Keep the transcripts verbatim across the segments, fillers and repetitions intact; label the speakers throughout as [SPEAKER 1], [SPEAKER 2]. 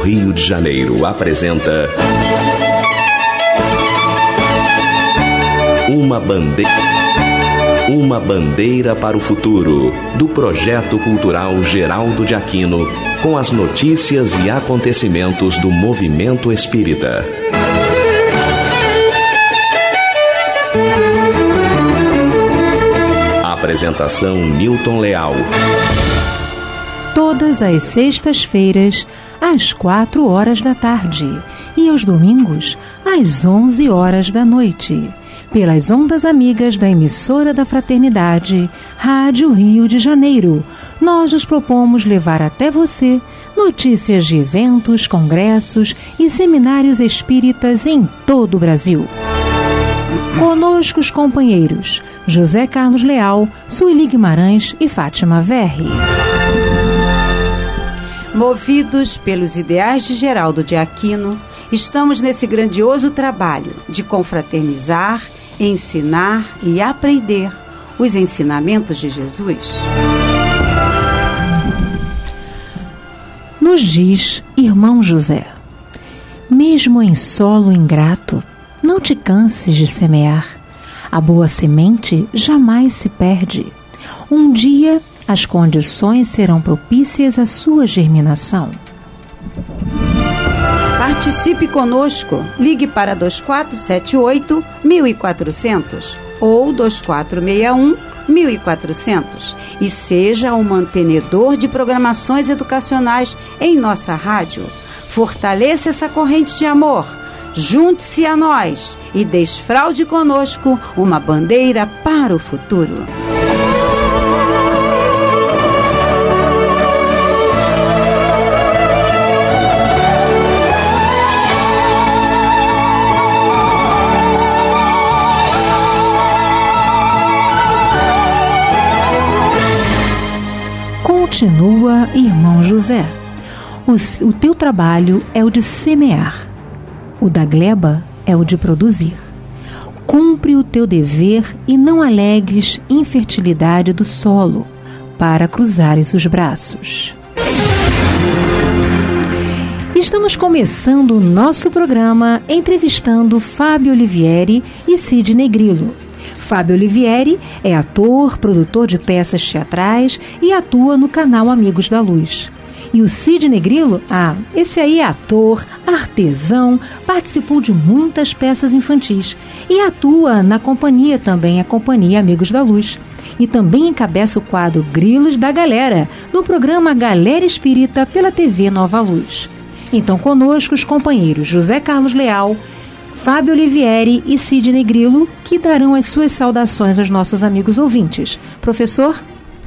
[SPEAKER 1] Rio de Janeiro apresenta Uma Bandeira, Uma Bandeira para o Futuro, do Projeto Cultural Geraldo de Aquino, com as notícias e acontecimentos do movimento espírita. Apresentação Newton Leal.
[SPEAKER 2] Todas as sextas-feiras, às quatro horas da tarde, e aos domingos, às onze horas da noite, pelas ondas amigas da emissora da Fraternidade, Rádio Rio de Janeiro, nós nos propomos levar até você notícias de eventos, congressos e seminários espíritas em todo o Brasil. Conosco os companheiros José Carlos Leal, Sueli Guimarães e Fátima Verri.
[SPEAKER 3] Movidos pelos ideais de Geraldo de Aquino, estamos nesse grandioso trabalho de confraternizar, ensinar e aprender os ensinamentos de Jesus.
[SPEAKER 2] Nos diz irmão José: mesmo em solo ingrato, não te canses de semear. A boa semente jamais se perde. Um dia as condições serão propícias à sua germinação.
[SPEAKER 3] Participe conosco. Ligue para dois quatro sete oito, um quatro zero zero ou dois quatro seis um, um quatro zero zero e seja um mantenedor de programações educacionais em nossa rádio. Fortaleça essa corrente de amor. Junte-se a nós e desfraude conosco uma bandeira para o futuro.
[SPEAKER 2] Continua, irmão José. O, o teu trabalho é o de semear. O da gleba é o de produzir. Cumpre o teu dever e não alegues infertilidade do solo para cruzares os braços. Estamos começando o nosso programa entrevistando Fábio Olivieri e Sidney Grillo. Fábio Olivieri é ator, produtor de peças teatrais e atua no canal Amigos da Luz. E o Sidney Grillo, ah, esse aí é ator, artesão, participou de muitas peças infantis e atua na companhia também, a companhia Amigos da Luz. E também encabeça o quadro Grilos da Galera, no programa Galera Espírita pela T V Nova Luz. Então conosco os companheiros José Carlos Leal, Fábio Olivieri e Sidney Grillo, que darão as suas saudações aos nossos amigos ouvintes. Professor?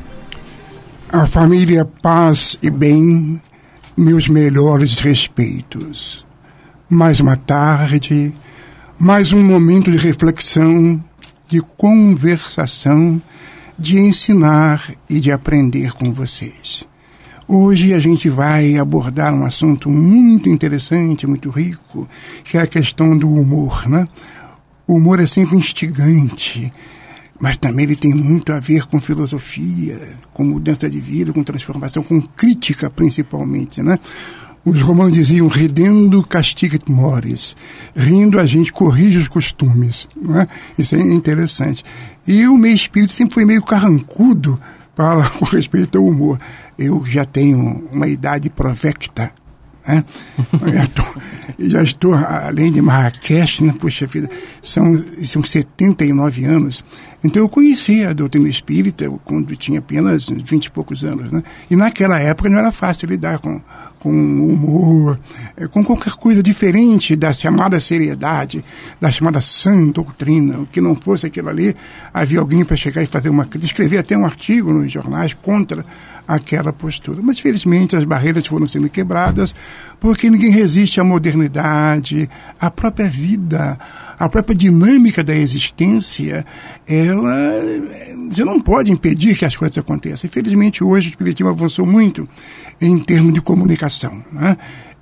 [SPEAKER 4] A família Paz e Bem, meus melhores respeitos. Mais uma tarde, mais um momento de reflexão, de conversação, de ensinar e de aprender com vocês. Hoje a gente vai abordar um assunto muito interessante, muito rico, que é a questão do humor, né? O humor é sempre instigante, mas também ele tem muito a ver com filosofia, com mudança de vida, com transformação, com crítica principalmente, né? Os romanos diziam, ridendo castigat mores, rindo a gente corrige os costumes, né? Isso é interessante. E o meu espírito sempre foi meio carrancudo para, com respeito ao humor. Eu já tenho uma idade provecta, né? já, tô, já estou, além de Marrakech, né? Poxa vida, são, são setenta e nove anos. Então eu conhecia a doutrina espírita quando tinha apenas vinte e poucos anos, né? E naquela época não era fácil lidar com, com humor, com qualquer coisa diferente da chamada seriedade, da chamada sã doutrina. O que não fosse aquilo ali, havia alguém para chegar e fazer uma crítica, escrever até um artigo nos jornais contra aquela postura. Mas felizmente as barreiras foram sendo quebradas, porque ninguém resiste à modernidade, à própria vida, à própria dinâmica da existência. Ela, você não pode impedir que as coisas aconteçam. Infelizmente hoje o espiritismo avançou muito em termos de comunicação, né?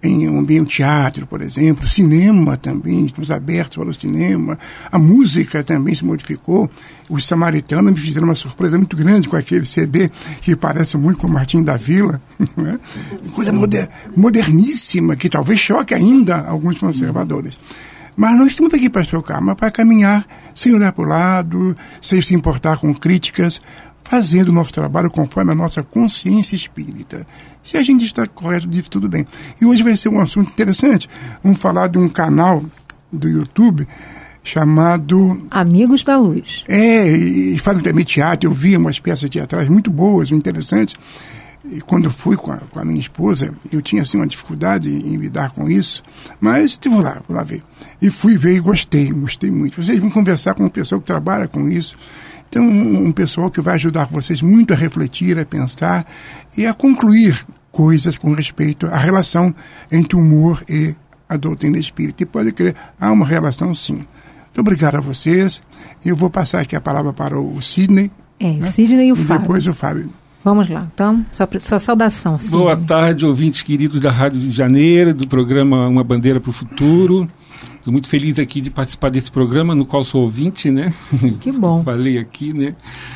[SPEAKER 4] em um ambiente teatro, por exemplo, cinema também, estamos abertos para o cinema, a música também se modificou. Os samaritanos me fizeram uma surpresa muito grande com aquele C D que parece muito com o Martim da Vila, né? Coisa moder, moderníssima, que talvez choque ainda alguns conservadores. Mas nós estamos aqui para chocar, mas para caminhar sem olhar para o lado, sem se importar com críticas, fazendo o nosso trabalho conforme a nossa consciência espírita. Se a gente está correto disso, tudo bem. E hoje vai ser um assunto interessante. Vamos falar de um canal do YouTube chamado...
[SPEAKER 2] Amigos da Luz.
[SPEAKER 4] É, e fazem também teatro. Eu vi umas peças teatrais muito boas, muito interessantes. E quando eu fui com a, com a minha esposa, eu tinha assim uma dificuldade em lidar com isso. Mas vou lá, vou lá ver. E fui ver e gostei, gostei muito. Vocês vão conversar com uma pessoa que trabalha com isso. Então, um, um pessoal que vai ajudar vocês muito a refletir, a pensar e a concluir coisas com respeito à relação entre o humor e a doutrina espírita. E pode crer, há uma relação sim. Muito obrigado a vocês. Eu vou passar aqui a palavra para o Sidney.
[SPEAKER 2] É,
[SPEAKER 4] né?
[SPEAKER 2] Sidney e o
[SPEAKER 4] e
[SPEAKER 2] Fábio.
[SPEAKER 4] depois o Fábio.
[SPEAKER 2] Vamos lá, então, sua, sua saudação, Sidney.
[SPEAKER 5] Boa tarde, ouvintes queridos da Rádio de Janeiro, do programa Uma Bandeira para o Futuro. Estou muito feliz aqui de participar desse programa, no qual sou ouvinte, né?
[SPEAKER 2] Que bom.
[SPEAKER 5] Falei aqui, né?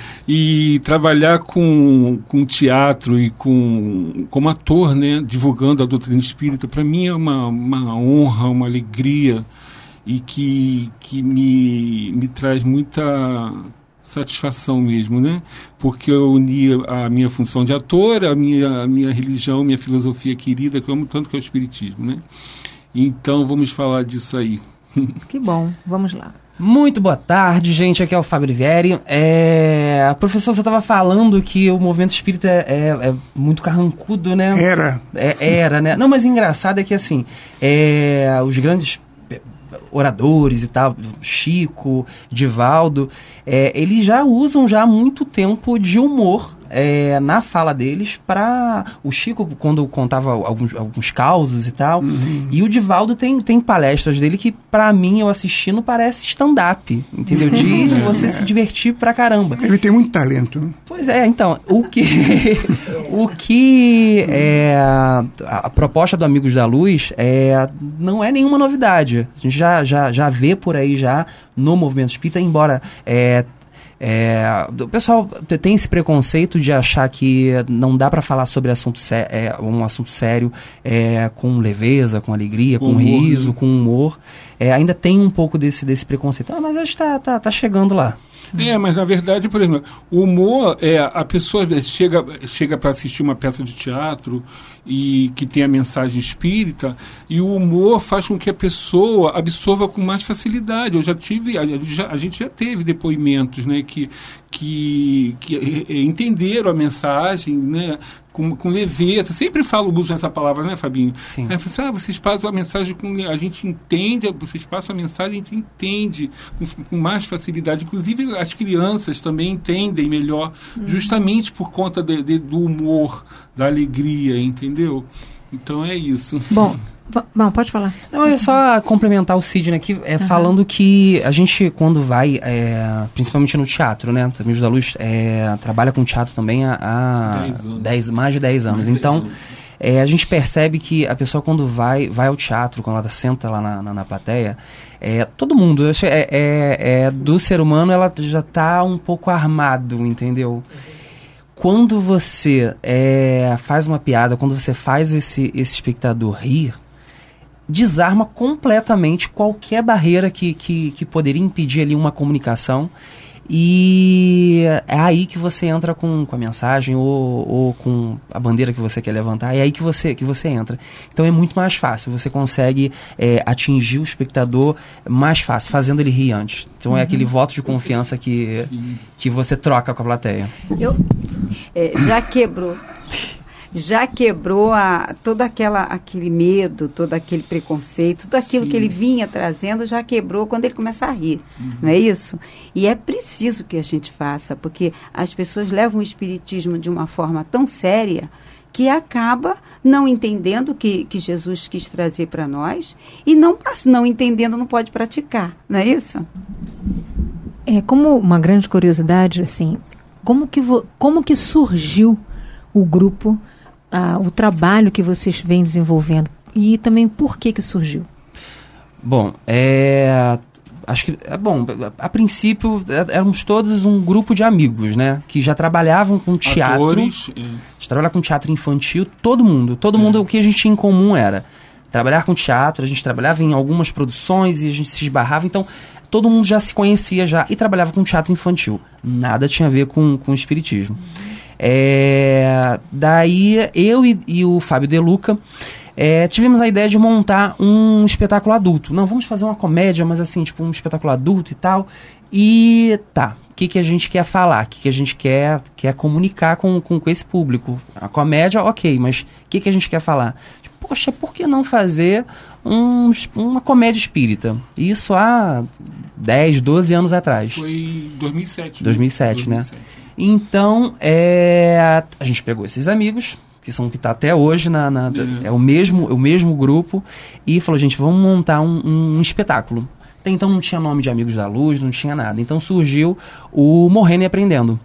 [SPEAKER 5] E trabalhar com, com teatro e com, como ator, né? Divulgando a doutrina espírita, para mim é uma, uma honra, uma alegria e que, que me, me traz muita satisfação mesmo, né? Porque eu uni a minha função de ator, a minha, a minha religião, minha filosofia querida, que eu amo tanto, que é o espiritismo, né? Então, vamos falar disso aí.
[SPEAKER 2] Que bom, vamos lá.
[SPEAKER 6] Muito boa tarde, gente, aqui é o Fábio Olivieri. É... Professor, você estava falando que o movimento espírita é, é muito carrancudo, né?
[SPEAKER 4] Era.
[SPEAKER 6] É, era, né? Não, mas o engraçado é que, assim, é... os grandes oradores e tal, Chico, Divaldo, é, eles já usam já há muito tempo de humor é, na fala deles para... O Chico, quando contava alguns, alguns causos e tal, uhum. E o Divaldo tem, tem palestras dele que, para mim, eu assistindo, parece stand-up, entendeu? De é. você se divertir pra caramba.
[SPEAKER 4] Ele tem muito talento.
[SPEAKER 6] Pois é, então, o que... o que é, a, a proposta do Amigos da Luz é, não é nenhuma novidade. A gente já, já, já vê por aí já no movimento espírita, embora... É, É, o pessoal tem esse preconceito de achar que não dá para falar sobre assunto sé- é, um assunto sério é, com leveza, com alegria, com, com humor, riso, né? Com humor. É, ainda tem um pouco desse, desse preconceito. Ah, mas a gente está tá, tá chegando lá.
[SPEAKER 5] É, mas na verdade, por exemplo, o humor é a pessoa chega, chega para assistir uma peça de teatro e que tem a mensagem espírita, e o humor faz com que a pessoa absorva com mais facilidade. Eu já tive, a, já, a gente já teve depoimentos, né, que, que, que entenderam a mensagem, né, com, com leveza. Sempre falo, uso essa palavra, né, Fabinho?
[SPEAKER 6] Sim.
[SPEAKER 5] É, você, ah, vocês passam a mensagem com... A gente entende, vocês passam a mensagem, a gente entende com, com mais facilidade. Inclusive, as crianças também entendem melhor, hum. justamente por conta de, de, do humor, da alegria, entendeu? Então é isso.
[SPEAKER 2] Bom, bom, pode falar.
[SPEAKER 6] Não, é só complementar o Sidney aqui, é, uhum. falando que a gente, quando vai, é, principalmente no teatro, né? O Amigos da Luz é, trabalha com teatro também há, há dez, mais de dez anos. Mais então, dez anos. É, a gente percebe que a pessoa, quando vai, vai ao teatro, quando ela senta lá na, na, na plateia, é, todo mundo, é, é, é, do ser humano, ela já está um pouco armado, entendeu? Quando você é, faz uma piada, quando você faz esse, esse espectador rir, desarma completamente qualquer barreira que, que, que poderia impedir ali uma comunicação. E é aí que você entra com, com a mensagem ou, ou com a bandeira que você quer levantar, é aí que você, que você entra. Então é muito mais fácil, você consegue é, atingir o espectador mais fácil, fazendo ele rir antes. Então uhum. é aquele voto de confiança que, que você troca com a plateia.
[SPEAKER 3] Eu, é, já quebrou... já quebrou a, todo aquela, aquele medo, todo aquele preconceito, tudo aquilo Sim. que ele vinha trazendo, já quebrou quando ele começa a rir, uhum. não é isso? E é preciso que a gente faça, porque as pessoas levam o espiritismo de uma forma tão séria que acaba não entendendo o que, que Jesus quis trazer para nós e não, não entendendo não pode praticar, não é isso?
[SPEAKER 2] É, como uma grande curiosidade, assim, como que, vo, como que surgiu o grupo, Ah, o trabalho que vocês vêm desenvolvendo? e também por que que surgiu?
[SPEAKER 6] Bom, é... Acho que, é bom, a princípio éramos todos um grupo de amigos, né? Que já trabalhavam com teatro.
[SPEAKER 5] Atores, é.
[SPEAKER 6] A gente trabalhava com teatro infantil, todo mundo. Todo é. mundo, o que a gente tinha em comum era trabalhar com teatro, a gente trabalhava em algumas produções e a gente se esbarrava, então todo mundo já se conhecia já e trabalhava com teatro infantil. Nada tinha a ver com, com espiritismo. É, daí eu e, e o Fábio De Luca É, tivemos a ideia de montar um espetáculo adulto. Não, vamos fazer uma comédia, mas assim, tipo um espetáculo adulto e tal. E tá, o que, que a gente quer falar? O que, que a gente quer, quer comunicar com, com, com esse público? A comédia, ok, mas o que, que a gente quer falar? Tipo, poxa, por que não fazer um, uma comédia espírita? Isso há dez, doze anos atrás.
[SPEAKER 5] Foi em dois mil e sete.
[SPEAKER 6] dois mil e sete, né? dois mil e sete. Então, é, a gente pegou esses amigos, que são que está até hoje, na, na, é, é o mesmo, o mesmo grupo, e falou, gente, vamos montar um, um, um espetáculo. Até então não tinha nome de Amigos da Luz, não tinha nada. Então surgiu o Morrendo e Aprendendo.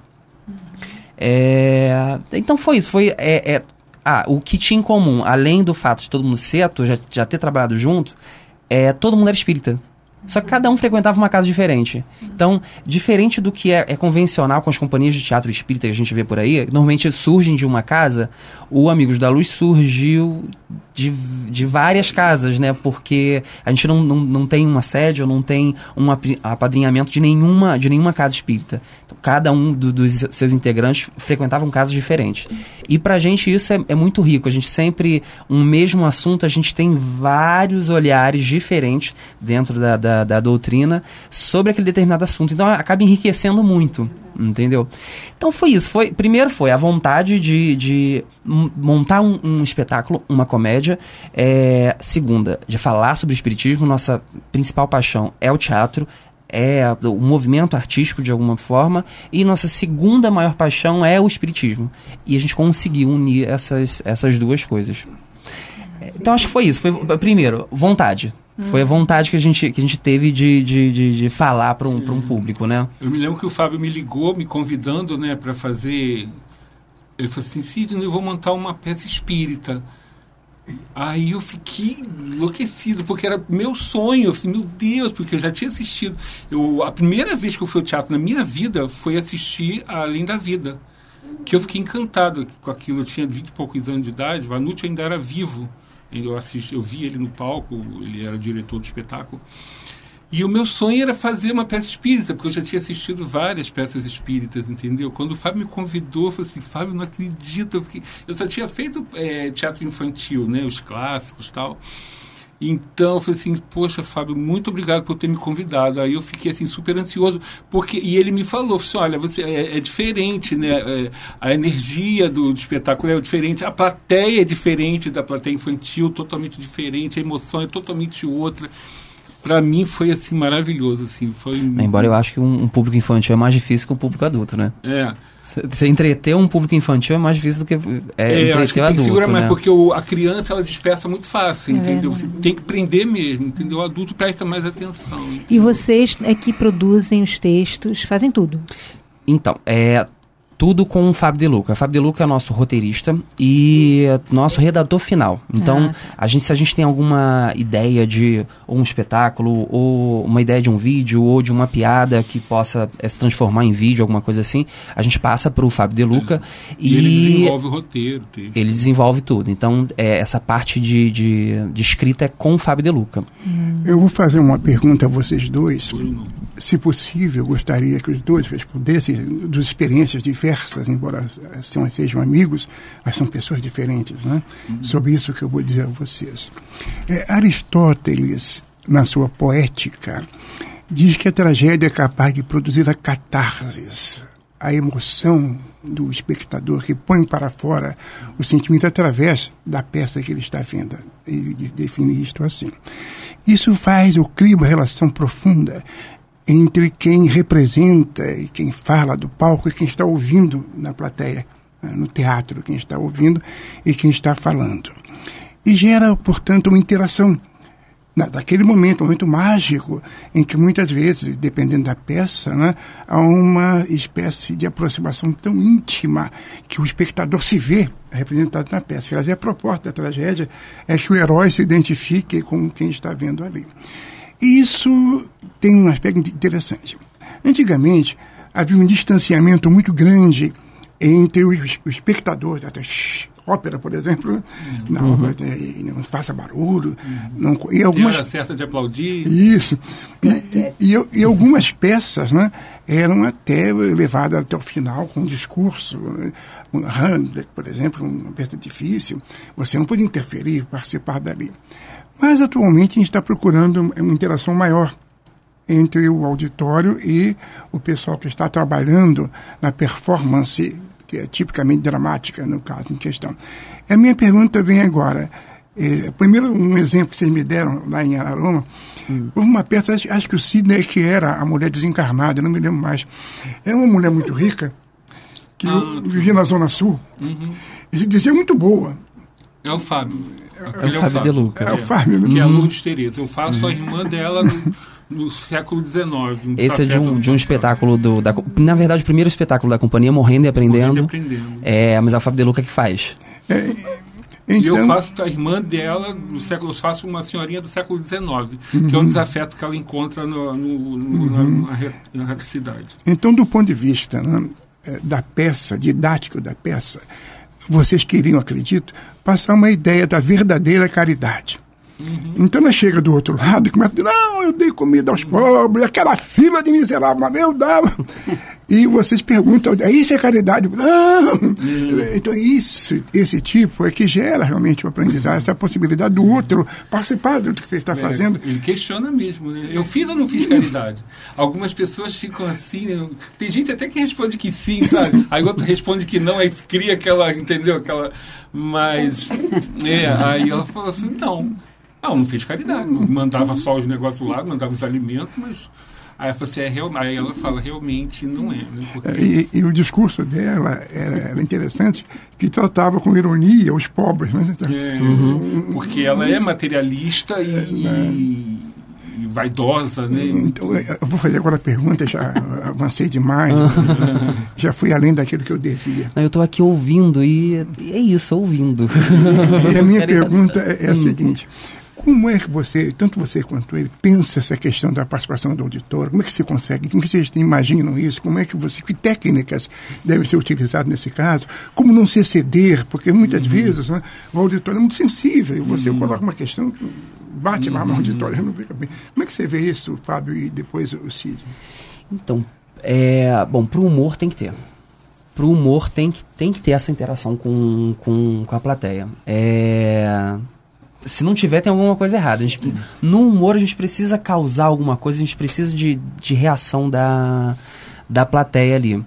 [SPEAKER 6] É, então foi isso, foi... É, é, ah, o que tinha em comum, além do fato de todo mundo ser ator, já, já ter trabalhado junto, é, todo mundo era espírita. Só que cada um frequentava uma casa diferente. Então, diferente do que é, é convencional com as companhias de teatro espírita que a gente vê por aí, normalmente surgem de uma casa, o Amigos da Luz surgiu de, de várias casas, né? Porque a gente não, não, não tem uma sede ou não tem um apadrinhamento de nenhuma, de nenhuma casa espírita. Então, cada um do, dos seus integrantes frequentavam casas diferentes. E pra gente isso é, é muito rico. A gente sempre, um mesmo assunto, a gente tem vários olhares diferentes dentro da, da Da, da doutrina sobre aquele determinado assunto. Então acaba enriquecendo muito, entendeu? Então foi isso. Foi, primeiro foi a vontade de, de montar um, um espetáculo, uma comédia. É, segunda, de falar sobre o espiritismo. Nossa principal paixão é o teatro, é o movimento artístico de alguma forma. E nossa segunda maior paixão é o espiritismo. E a gente conseguiu unir essas, essas duas coisas. Então acho que foi isso. Foi, primeiro, vontade. Foi a vontade que a gente, que a gente teve de, de, de, de falar para um, para um público, né?
[SPEAKER 5] Eu me lembro que o Fábio me ligou, me convidando, né, para fazer... Ele falou assim, Sidney, eu vou montar uma peça espírita. Aí eu fiquei enlouquecido, porque era meu sonho. Eu falei, meu Deus, porque eu já tinha assistido. Eu, a primeira vez que eu fui ao teatro na minha vida foi assistir a Além da Vida. Que eu fiquei encantado com aquilo. Eu tinha vinte e poucos anos de idade, o Vanucci ainda era vivo. Eu, assisti, eu vi ele no palco, ele era diretor do espetáculo. E o meu sonho era fazer uma peça espírita, porque eu já tinha assistido várias peças espíritas, entendeu? Quando o Fábio me convidou, eu falei assim, Fábio, não acredito. Eu, fiquei... eu só tinha feito é, teatro infantil, né? Os clássicos e tal. Então, eu falei assim, poxa, Fábio, muito obrigado por ter me convidado. Aí eu fiquei, assim, super ansioso, porque... E ele me falou, assim, olha, você, é, é diferente, né? É, a energia do, do espetáculo é diferente, a plateia é diferente da plateia infantil, totalmente diferente, a emoção é totalmente outra. Para mim foi, assim, maravilhoso, assim. Foi...
[SPEAKER 6] Embora eu acho que um, um público infantil é mais difícil que um público adulto, né?
[SPEAKER 5] É.
[SPEAKER 6] Você entreter um público infantil é mais difícil do que é,
[SPEAKER 5] é,
[SPEAKER 6] entreter
[SPEAKER 5] acho que
[SPEAKER 6] o
[SPEAKER 5] tem
[SPEAKER 6] adulto,
[SPEAKER 5] que segurar,
[SPEAKER 6] né?
[SPEAKER 5] mas porque o, a criança, ela dispersa muito fácil,
[SPEAKER 2] é
[SPEAKER 5] entendeu?
[SPEAKER 2] Verdade.
[SPEAKER 5] Você tem que prender mesmo, entendeu? O adulto presta mais atenção. Entendeu?
[SPEAKER 2] E vocês é que produzem os textos, fazem tudo?
[SPEAKER 6] Então, é... tudo com o Fábio De Luca. O Fábio De Luca é nosso roteirista e nosso redator final. Então, ah. a gente, se a gente tem alguma ideia de ou um espetáculo, ou uma ideia de um vídeo, ou de uma piada que possa é, se transformar em vídeo, alguma coisa assim, a gente passa para o Fábio De Luca.
[SPEAKER 5] É. E, e ele desenvolve o roteiro. Texto.
[SPEAKER 6] Ele desenvolve tudo. Então, é, essa parte de, de, de escrita é com o Fábio De Luca.
[SPEAKER 4] Hum. Eu vou fazer uma pergunta a vocês dois. Se possível, gostaria que os dois respondessem das experiências diversas, embora sejam amigos, mas são pessoas diferentes, né? Uhum. Sobre isso que eu vou dizer a vocês. É, Aristóteles, na sua poética, diz que a tragédia é capaz de produzir a catarse, a emoção do espectador que põe para fora o sentimento através da peça que ele está vendo. Ele define isto assim. Isso faz ou cria uma relação profunda entre quem representa e quem fala do palco e quem está ouvindo na plateia, no teatro, quem está ouvindo e quem está falando. E gera, portanto, uma interação na, daquele momento, um momento mágico, em que muitas vezes, dependendo da peça, né, há uma espécie de aproximação tão íntima que o espectador se vê representado na peça. Quer dizer, a proposta da tragédia é que o herói se identifique com quem está vendo ali. E isso tem um aspecto interessante. Antigamente, havia um distanciamento muito grande entre o, o espectador, até shh, ópera, por exemplo, uhum. não, não faça barulho. Uhum. Não, e algumas,
[SPEAKER 5] hora certa de aplaudir.
[SPEAKER 4] Isso. E, e, e, e algumas peças, né, eram até levadas até o final com um discurso. Um Hamlet, por exemplo, uma peça difícil, você não podia interferir, participar dali. Mas, atualmente, a gente está procurando uma interação maior entre o auditório e o pessoal que está trabalhando na performance, que é tipicamente dramática, no caso em questão. A minha pergunta vem agora. É, primeiro, um exemplo que vocês me deram lá em Araroma, hum. houve uma peça, acho, acho que o Sidney, que era a mulher desencarnada, não me lembro mais. Era uma mulher muito rica, que ah, vivia na Zona Sul, uhum. e se dizia muito boa.
[SPEAKER 5] É o Fábio.
[SPEAKER 6] É, é o Fábio De Luca.
[SPEAKER 4] É o Fábio.
[SPEAKER 5] Que é a Lourdes Tereza. Eu faço a irmã dela no, no século dezenove. Um
[SPEAKER 6] Esse é de um, de um espetáculo do... Da, na verdade, o primeiro espetáculo da companhia, Morrendo e Aprendendo.
[SPEAKER 5] Morrendo e Aprendendo.
[SPEAKER 6] É, mas é o Fábio De Luca que faz.
[SPEAKER 4] É,
[SPEAKER 5] então... E eu faço a irmã dela, do século, eu faço uma senhorinha do século dezenove, uhum. que é um desafeto que ela encontra no, no, no, uhum. na, na, na reticidade.
[SPEAKER 4] Então, do ponto de vista, né, da peça, didático da peça, vocês queriam, acredito, passar uma ideia da verdadeira caridade. Uhum. Então ela chega do outro lado e começa a dizer, não, eu dei comida aos pobres, aquela fila de miserável, mas eu dava. E vocês perguntam, isso é caridade? Não! Uhum. Então isso, esse tipo é que gera realmente o aprendizado, essa possibilidade do outro participar do que você está é, fazendo.
[SPEAKER 5] Ele questiona mesmo, né? Eu fiz ou não fiz caridade? Algumas pessoas ficam assim, né? Tem gente até que responde que sim, sabe? Aí outro responde que não, aí cria aquela, entendeu? Aquela, mas, é, aí ela fala assim, não. Não, não fez caridade. Mandava só os negócios lá, mandava os alimentos, mas... Aí ela, assim, é real... Aí ela fala, realmente não é. Né? Porque...
[SPEAKER 4] E, e o discurso dela era, era interessante, que tratava com ironia os pobres. Né?
[SPEAKER 5] É, uhum. Porque ela é materialista e, é, e, e vaidosa. Né?
[SPEAKER 4] Então, eu vou fazer agora a pergunta, já avancei demais, já fui além daquilo que eu devia.
[SPEAKER 6] Eu estou aqui ouvindo e é isso, ouvindo.
[SPEAKER 4] E a minha pergunta é, é a seguinte... Como é que você, tanto você quanto ele, pensa essa questão da participação do auditório? Como é que você consegue? Como é que vocês imaginam isso? Como é que você, que técnicas devem ser utilizadas nesse caso? Como não se exceder? Porque muitas uhum. vezes, né, o auditório é muito sensível e você uhum. coloca uma questão que bate uhum. lá no auditório, não fica bem. Como é que você vê isso, Fábio, e depois o Cid?
[SPEAKER 6] Então, é, bom, para o humor tem que ter. Para o humor tem que, tem que ter essa interação com, com, com a plateia. É... Se não tiver, tem alguma coisa errada. A gente, no humor, a gente precisa causar alguma coisa, a gente precisa de, de reação da, da plateia ali.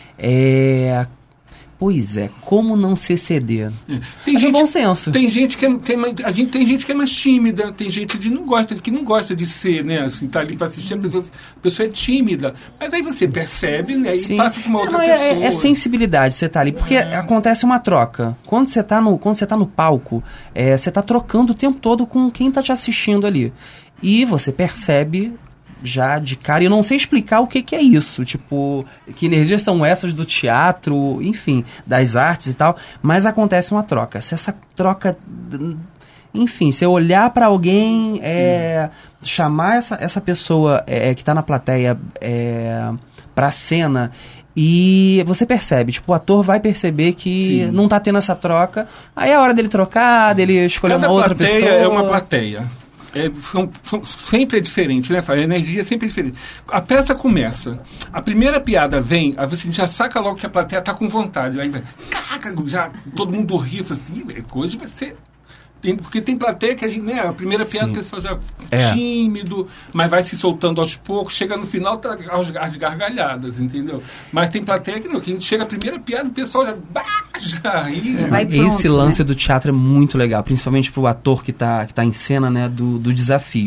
[SPEAKER 6] É, pois é, como não se exceder? É.
[SPEAKER 5] Tem gente,
[SPEAKER 6] é bom senso.
[SPEAKER 5] Tem gente que é, tem, a gente, tem gente que é mais tímida, tem gente que não gosta, que não gosta de ser, né? Assim, tá ali para assistir, a pessoa, a pessoa é tímida. Mas aí você percebe, né? E passa para uma outra
[SPEAKER 6] não,
[SPEAKER 5] pessoa.
[SPEAKER 6] É, é sensibilidade você tá ali, porque é. acontece uma troca. Quando você tá no, quando você tá no palco, é, você tá trocando o tempo todo com quem tá te assistindo ali. E você percebe já de cara, e eu não sei explicar o que, que é isso, tipo, que energias são essas do teatro, enfim, das artes e tal, mas acontece uma troca. Se essa troca, enfim, se eu olhar para alguém, é, chamar essa, essa pessoa é, que está na plateia é, para a cena, e você percebe, tipo, o ator vai perceber que Sim. não tá tendo essa troca, aí é a hora dele trocar, dele escolher
[SPEAKER 5] Cada
[SPEAKER 6] uma outra pessoa.
[SPEAKER 5] Cada plateia é uma plateia. É, são, são, sempre é diferente, né? A energia é sempre diferente. A peça começa, a primeira piada vem, aí você já saca logo que a plateia tá com vontade. Aí vai, caca, já todo mundo ri, assim, hoje vai ser... Tem, porque tem plateia que a gente, né? A primeira piada, Sim. o pessoal já é tímido, mas vai se soltando aos poucos, chega no final, tá as gargalhadas, entendeu? Mas tem plateia que não, que a gente chega a primeira piada, o pessoal já, já ri.
[SPEAKER 6] É. Vai pronto, Esse lance né? do teatro é muito legal, principalmente pro ator que tá, que tá em cena, né? Do, do desafio.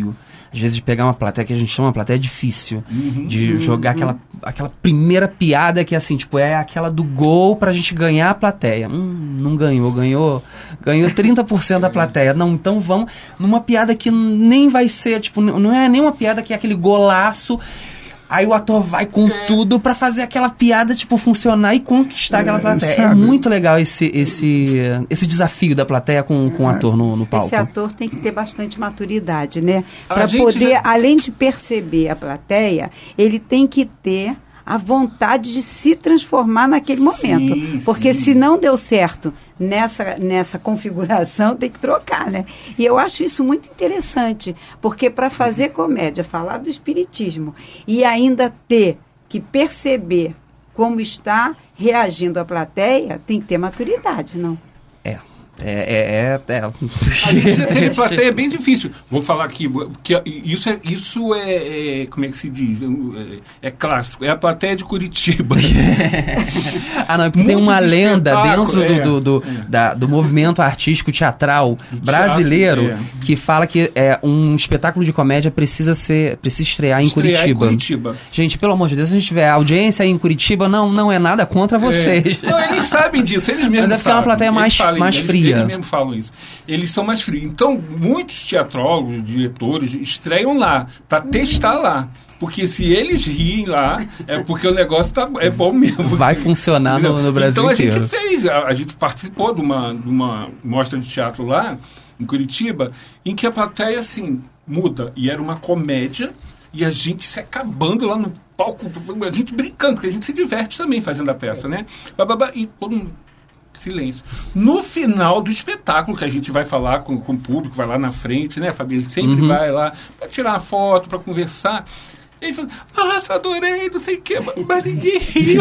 [SPEAKER 6] às vezes, de pegar uma plateia que a gente chama uma plateia difícil,
[SPEAKER 5] Uhum.
[SPEAKER 6] de
[SPEAKER 5] Uhum.
[SPEAKER 6] jogar aquela, aquela primeira piada que, assim, tipo, é aquela do gol pra gente ganhar a plateia. Hum, não ganhou, ganhou, ganhou trinta por cento da plateia. Não, então vamos numa piada que nem vai ser, tipo, não é nem uma piada que é aquele golaço. Aí o ator vai com é. tudo pra fazer aquela piada, tipo, funcionar e conquistar aquela plateia. É, é muito legal esse, esse, esse desafio da plateia com, com o ator no, no palco.
[SPEAKER 3] Esse ator tem que ter bastante maturidade, né? Pra poder, já... além de perceber a plateia, ele tem que ter a vontade de se transformar naquele sim, momento. Porque sim. se não deu certo nessa, nessa configuração, tem que trocar, né? E eu acho isso muito interessante, porque para fazer comédia, falar do espiritismo e ainda ter que perceber como está reagindo a plateia, tem que ter maturidade, não?
[SPEAKER 6] É. É, é, é, é.
[SPEAKER 5] A gente já teve plateia bem difícil. Vou falar aqui, que isso é, isso é, é como é que se diz? É, é clássico. É a plateia de Curitiba.
[SPEAKER 6] ah, não, é porque tem uma lenda dentro é, do, do, é. Da, do movimento artístico teatral do brasileiro teatro, é. que fala que é, um espetáculo de comédia precisa ser, precisa estrear em estrear Curitiba. Em Curitiba. Gente, pelo amor de Deus, se a gente tiver audiência aí em Curitiba, não, não é nada contra vocês.
[SPEAKER 5] É. Não, eles sabem disso, eles mesmos
[SPEAKER 6] Mas é porque é uma plateia mais, falam, mais fria.
[SPEAKER 5] Eles mesmo falam isso. Eles são mais frios. Então, muitos teatrólogos, diretores, estreiam lá, para testar lá. Porque se eles riem lá, é porque o negócio tá, é bom mesmo.
[SPEAKER 6] Vai funcionar no, no Brasil
[SPEAKER 5] então,
[SPEAKER 6] inteiro.
[SPEAKER 5] Então, a gente fez, a, a gente participou de uma, de uma mostra de teatro lá, em Curitiba, em que a plateia, assim, muda. E era uma comédia, e a gente se acabando lá no palco, a gente brincando, porque a gente se diverte também fazendo a peça, né? E todo mundo... silêncio. No final do espetáculo, que a gente vai falar com, com o público, vai lá na frente, né, Fabi? A gente sempre uhum. vai lá para tirar uma foto, para conversar. Ele fala, nossa, adorei, não sei o que, mas ninguém riu.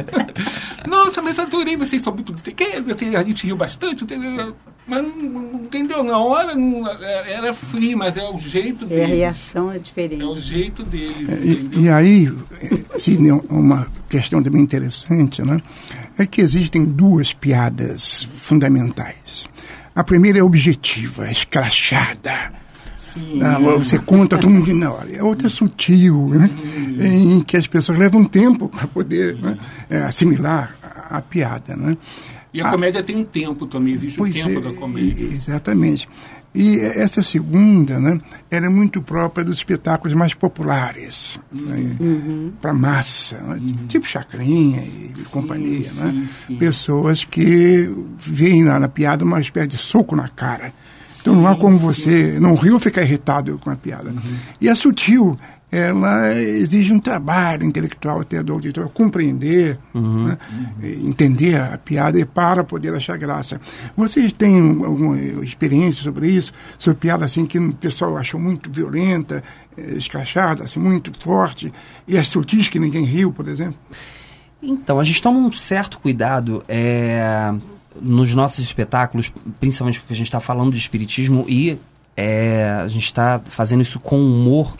[SPEAKER 5] Nossa, mas adorei, vocês são muito, não sei o que, a gente riu bastante, mas não, não entendeu, na hora não, era frio, mas é o jeito deles.
[SPEAKER 3] É, a reação é diferente.
[SPEAKER 5] É o jeito deles.
[SPEAKER 4] E, e aí, assim, uma questão também interessante, né, é que existem duas piadas fundamentais. A primeira é objetiva, é escrachada.
[SPEAKER 5] Sim,
[SPEAKER 4] ah, você conta todo mundo na hora. A outra é sutil, né? Em que as pessoas levam tempo para poder né, é, assimilar a, a piada. Né?
[SPEAKER 5] E a, a comédia tem um tempo também, existe um tempo é, da comédia.
[SPEAKER 4] Exatamente. E essa segunda, né, era é muito própria dos espetáculos mais populares, uhum. né, uhum. para massa, né, uhum. tipo Chacrinha e sim, companhia. Sim, né? Sim. Pessoas que veem lá na piada uma espécie de soco na cara. Então não há como você não rir ou ficar irritado com a piada. Uhum. E a sutil, ela exige um trabalho intelectual até do auditor, compreender, uhum. né? Uhum. entender a piada e para poder achar graça. Vocês têm alguma experiência sobre isso? Sobre piada assim que o pessoal achou muito violenta, escrachada, assim, muito forte, e as sutis que ninguém riu, por exemplo?
[SPEAKER 6] Então, a gente toma um certo cuidado... É... nos nossos espetáculos, principalmente porque a gente está falando de espiritismo e é, a gente está fazendo isso com humor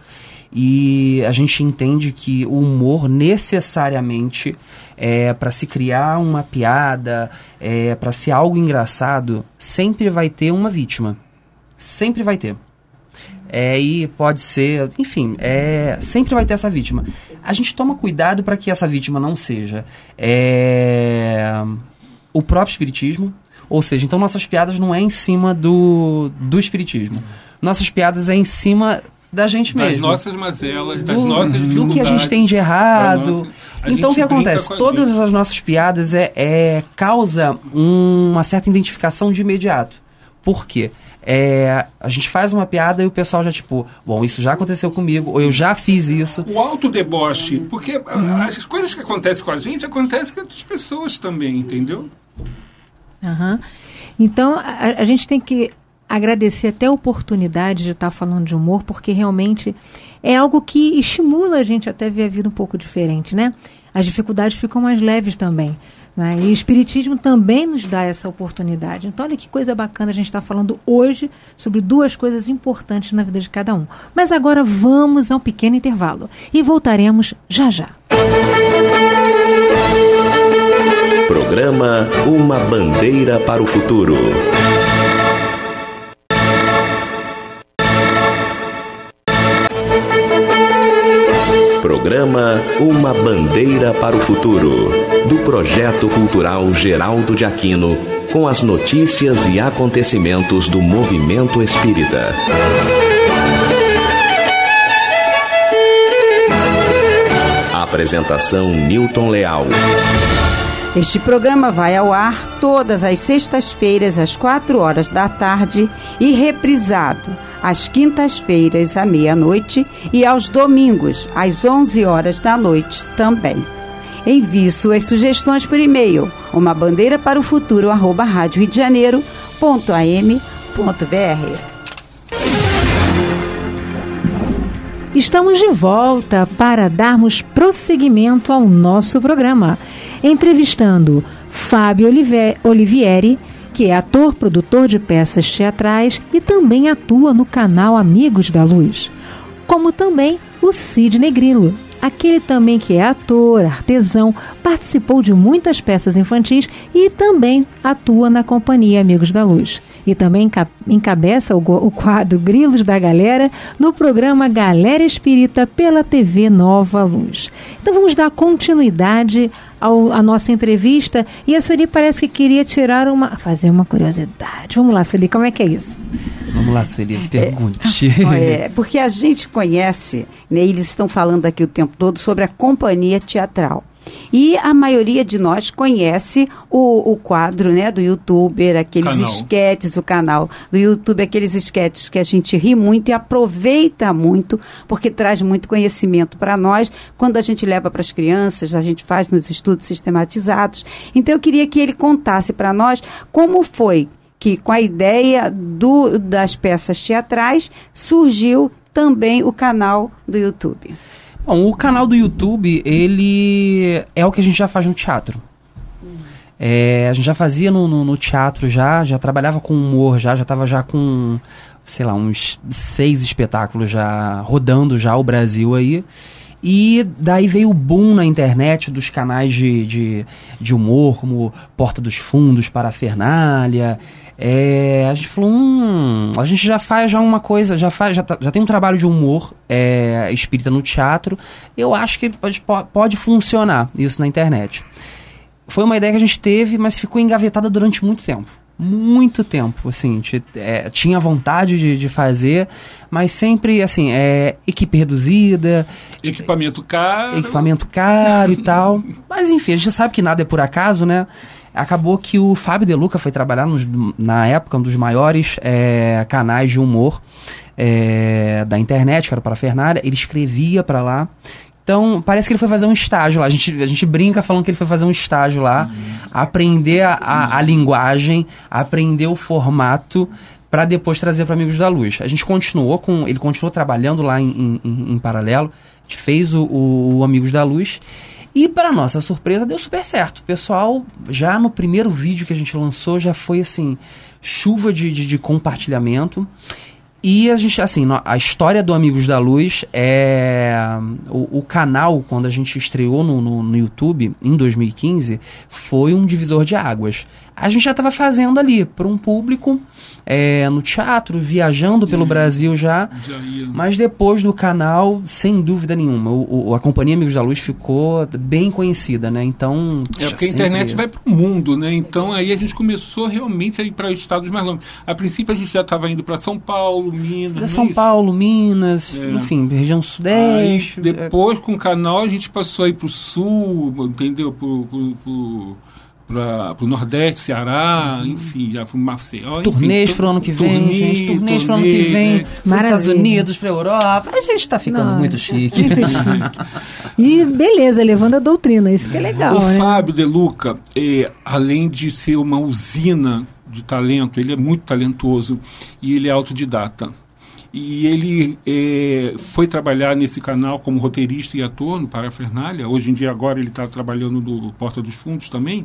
[SPEAKER 6] e a gente entende que o humor necessariamente é para se criar uma piada, é, para ser algo engraçado, sempre vai ter uma vítima. Sempre vai ter. É, e pode ser, enfim, é, sempre vai ter essa vítima. A gente toma cuidado para que essa vítima não seja... É, o próprio espiritismo, ou seja, então nossas piadas não é em cima do, do espiritismo. Nossas piadas é em cima da gente
[SPEAKER 5] das
[SPEAKER 6] mesmo.
[SPEAKER 5] Das nossas mazelas, das do, nossas dificuldades.
[SPEAKER 6] Do que a gente tem de errado. Nossa, então o que acontece? Todas as nossas piadas é, é, causa um, uma certa identificação de imediato. Por quê? É, a gente faz uma piada e o pessoal já tipo, bom, isso já aconteceu comigo, ou eu já fiz isso.
[SPEAKER 5] O autodeboche, porque uhum. as coisas que acontecem com a gente, acontecem com outras pessoas também, entendeu?
[SPEAKER 2] Uhum. Então, a, a gente tem que agradecer até a oportunidade de estar falando de humor, porque realmente é algo que estimula a gente até ver a vida um pouco diferente, né? As dificuldades ficam mais leves também. Né? E o espiritismo também nos dá essa oportunidade. Então, olha que coisa bacana a gente está falando hoje sobre duas coisas importantes na vida de cada um. Mas agora vamos a um pequeno intervalo e voltaremos já já.
[SPEAKER 1] Programa Uma Bandeira para o Futuro. Programa Uma Bandeira para o Futuro, do Projeto Cultural Geraldo de Aquino, com as notícias e acontecimentos do movimento espírita. Apresentação Newton Leal.
[SPEAKER 3] Este programa vai ao ar todas as sextas-feiras às quatro horas da tarde e reprisado às quintas-feiras à meia-noite e aos domingos às onze horas da noite também. Envie suas sugestões por e-mail, uma bandeira para o futuro, arroba rádio rio de janeiro ponto a m ponto b r.
[SPEAKER 2] Estamos de volta para darmos prosseguimento ao nosso programa, entrevistando Fábio Olivieri, que é ator, produtor de peças teatrais e também atua no canal Amigos da Luz, como também o Sidney Grillo, aquele também que é ator, artesão, participou de muitas peças infantis e também atua na companhia Amigos da Luz. E também encabeça o, o quadro Grilos da Galera no programa Galera Espírita pela T V Nova Luz. Então vamos dar continuidade ao, à nossa entrevista. E a Sueli parece que queria tirar uma... fazer uma curiosidade. Vamos lá, Sueli, como é que é isso?
[SPEAKER 6] Vamos lá, Sueli, pergunte.
[SPEAKER 3] É, é, porque a gente conhece, né, eles estão falando aqui o tempo todo sobre a companhia teatral. E a maioria de nós conhece o, o quadro, né, do youtuber, aqueles canal. esquetes, o canal do YouTube, aqueles esquetes que a gente ri muito e aproveita muito, porque traz muito conhecimento para nós. Quando a gente leva para as crianças, a gente faz nos estudos sistematizados. Então eu queria que ele contasse para nós como foi que, com a ideia do, das peças teatrais, surgiu também o canal do YouTube.
[SPEAKER 6] Bom, o canal do YouTube, ele é o que a gente já faz no teatro. É, a gente já fazia no, no, no teatro já, já trabalhava com humor já, já estava já com, sei lá, uns seis espetáculos já rodando já o Brasil aí. E daí veio o boom na internet dos canais de, de, de humor, como Porta dos Fundos, Parafernália. É, a gente falou, hum, a gente já faz já uma coisa, já, faz, já, tá, já tem um trabalho de humor é, espírita no teatro, eu acho que pode, pode funcionar isso na internet. Foi uma ideia que a gente teve, mas ficou engavetada durante muito tempo. Muito tempo, assim, a gente, é, tinha vontade de, de fazer, mas sempre, assim, é, equipe reduzida...
[SPEAKER 5] Equipamento caro...
[SPEAKER 6] Equipamento caro e tal, mas enfim, a gente sabe que nada é por acaso, né? Acabou que o Fábio De Luca foi trabalhar nos, na época um dos maiores é, canais de humor é, da internet, que era o Parafernália. Ele escrevia para lá. Então, parece que ele foi fazer um estágio lá. A gente, a gente brinca falando que ele foi fazer um estágio lá, uhum. aprender a, a, a linguagem, aprender o formato, para depois trazer para Amigos da Luz. A gente continuou com... Ele continuou trabalhando lá em, em, em paralelo. A gente fez o, o, o Amigos da Luz. E, para nossa surpresa, deu super certo. O pessoal, já no primeiro vídeo que a gente lançou, já foi, assim, chuva de, de, de compartilhamento. E a gente, assim, a história do Amigos da Luz é... O, o canal, quando a gente estreou no, no, no YouTube, em dois mil e quinze, foi um divisor de águas. A gente já estava fazendo ali, para um público, é, no teatro, viajando pelo é, Brasil já, já mas depois do canal, sem dúvida nenhuma, o, o, a Companhia Amigos da Luz ficou bem conhecida, né? Então...
[SPEAKER 5] É porque a internet vai para o mundo, né? Então aí a gente começou realmente a ir para estados mais longos. A princípio a gente já estava indo para São Paulo, Minas...
[SPEAKER 6] São é Paulo, Minas, é. enfim, região sudeste...
[SPEAKER 5] Aí, depois, com o canal, a gente passou aí para o sul, entendeu? Pro, pro, pro, para o Nordeste, Ceará, uhum. enfim, já fui Maceió.
[SPEAKER 6] Turnês para o ano que vem, turnê, gente. Turnês para o ano que vem. Né? Para os Estados Unidos, para a Europa. A gente está ficando Não, muito chique. Muito chique.
[SPEAKER 2] E beleza, levando a doutrina, isso que é legal.
[SPEAKER 5] O
[SPEAKER 2] né?
[SPEAKER 5] Fábio De Luca, é, além de ser uma usina de talento, ele é muito talentoso e ele é autodidata. E ele é, foi trabalhar nesse canal como roteirista e ator no Parafernália. Hoje em dia, agora, ele está trabalhando no Porta dos Fundos também.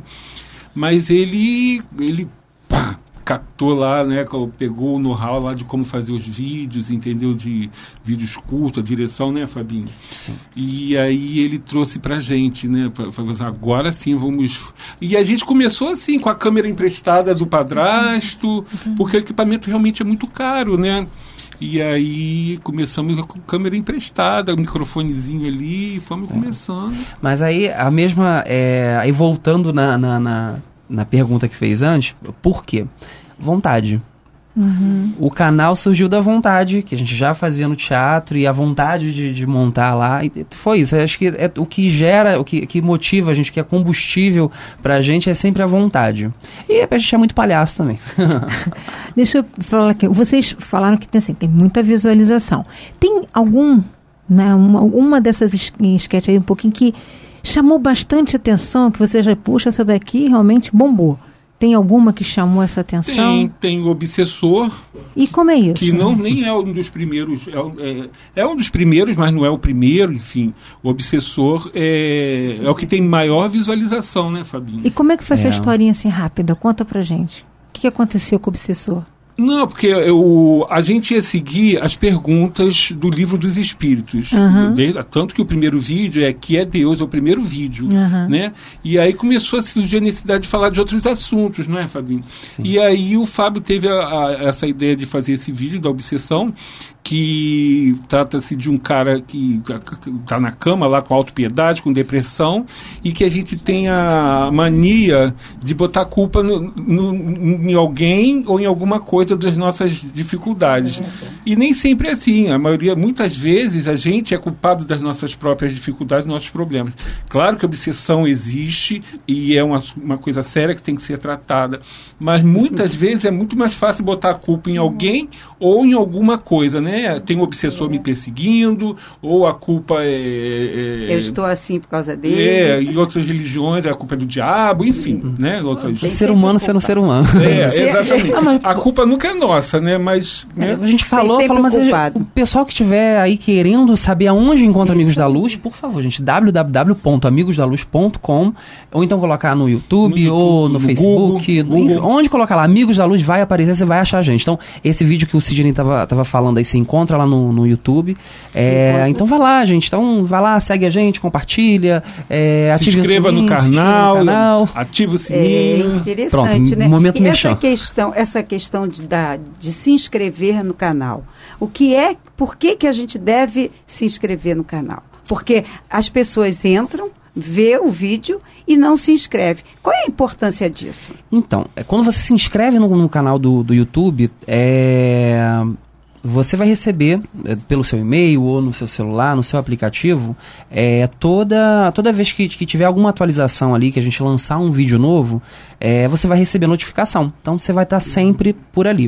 [SPEAKER 5] Mas ele, ele pá, captou lá, né, pegou o know-how lá de como fazer os vídeos, entendeu? De vídeos curtos, a direção, né, Fabinho?
[SPEAKER 6] Sim.
[SPEAKER 5] E aí ele trouxe pra gente, né? Pra, pra, agora sim vamos... E a gente começou assim, com a câmera emprestada do padrasto, uhum. porque o equipamento realmente é muito caro, né? E aí começamos com câmera emprestada, microfonezinho ali, e fomos é. começando.
[SPEAKER 6] Mas aí, a mesma... É, aí voltando na, na, na, na pergunta que fez antes, por quê? Vontade. Uhum. O canal surgiu da vontade, que a gente já fazia no teatro, e a vontade de, de montar lá, e foi isso. Eu acho que é, o que gera, o que, que motiva a gente, que é combustível pra gente, é sempre a vontade. E a gente é muito palhaço também.
[SPEAKER 2] Deixa eu falar aqui, vocês falaram que tem, assim, tem muita visualização. Tem algum, né, uma, uma dessas esquetes aí um pouquinho que chamou bastante atenção, que você já, puxa, essa daqui realmente bombou? Tem alguma que chamou essa atenção?
[SPEAKER 5] Tem, tem o Obsessor.
[SPEAKER 2] E como é isso?
[SPEAKER 5] Que não, nem é um dos primeiros, é, é, é um dos primeiros, mas não é o primeiro, enfim. O Obsessor é, é o que tem maior visualização, né, Fabinho?
[SPEAKER 2] E como é que foi
[SPEAKER 6] é.
[SPEAKER 2] essa historinha assim rápida? Conta pra gente. O que, que aconteceu com o Obsessor?
[SPEAKER 5] Não, porque eu, a gente ia seguir as perguntas do Livro dos Espíritos.
[SPEAKER 2] Uhum.
[SPEAKER 5] Desde, tanto que o primeiro vídeo é Que é Deus, é o primeiro vídeo.
[SPEAKER 2] Uhum.
[SPEAKER 5] Né? E aí começou a surgir a necessidade de falar de outros assuntos, não é, Fabinho? Sim. E aí o Fábio teve a, a, essa ideia de fazer esse vídeo da obsessão, que trata-se de um cara que está na cama lá com autopiedade, com depressão, e que a gente tem a mania de botar a culpa no, no, em alguém ou em alguma coisa das nossas dificuldades. E nem sempre é assim. A maioria, muitas vezes, a gente é culpado das nossas próprias dificuldades, dos nossos problemas. Claro que a obsessão existe e é uma, uma coisa séria que tem que ser tratada, mas muitas vezes é muito mais fácil botar a culpa em alguém ou em alguma coisa, né? Tem um obsessor é. me perseguindo, ou a culpa é, é...
[SPEAKER 3] Eu estou assim por causa dele.
[SPEAKER 5] É, em outras religiões a culpa é do diabo, enfim, uhum. né? Outras...
[SPEAKER 6] Ser humano sendo ser humano.
[SPEAKER 5] É, exatamente. Ah, mas... A culpa nunca é nossa, né? Mas... Né?
[SPEAKER 6] A gente falou, falou mas o pessoal que estiver aí querendo saber aonde encontra Isso. Amigos da Luz, por favor, gente, w w w ponto amigos da luz ponto com, ou então colocar no YouTube, no YouTube ou no, no Facebook, Google, no, Google. Onde colocar lá, Amigos da Luz, vai aparecer, você vai achar a gente. Então, esse vídeo que o Sidney tava, tava falando aí, você encontra lá no, no YouTube. É, então vai lá, gente. Então vai lá, segue a gente, compartilha, é,
[SPEAKER 5] se
[SPEAKER 6] ative
[SPEAKER 5] inscreva
[SPEAKER 6] o sininho,
[SPEAKER 5] no canal,
[SPEAKER 6] se inscreva no canal,
[SPEAKER 5] ativa o sininho.
[SPEAKER 3] É interessante,
[SPEAKER 6] Pronto,
[SPEAKER 3] né?
[SPEAKER 6] Momento
[SPEAKER 3] e essa
[SPEAKER 6] mexão.
[SPEAKER 3] questão, essa questão de, da, de se inscrever no canal. O que é, por que, que a gente deve se inscrever no canal? Porque as pessoas entram, vê o vídeo e não se inscreve. Qual é a importância disso?
[SPEAKER 6] Então, quando você se inscreve no, no canal do, do YouTube, é... você vai receber, é, pelo seu e-mail ou no seu celular, no seu aplicativo, é, toda, toda vez que, que tiver alguma atualização ali, que a gente lançar um vídeo novo, é, você vai receber notificação. Então, você vai estar sempre por ali.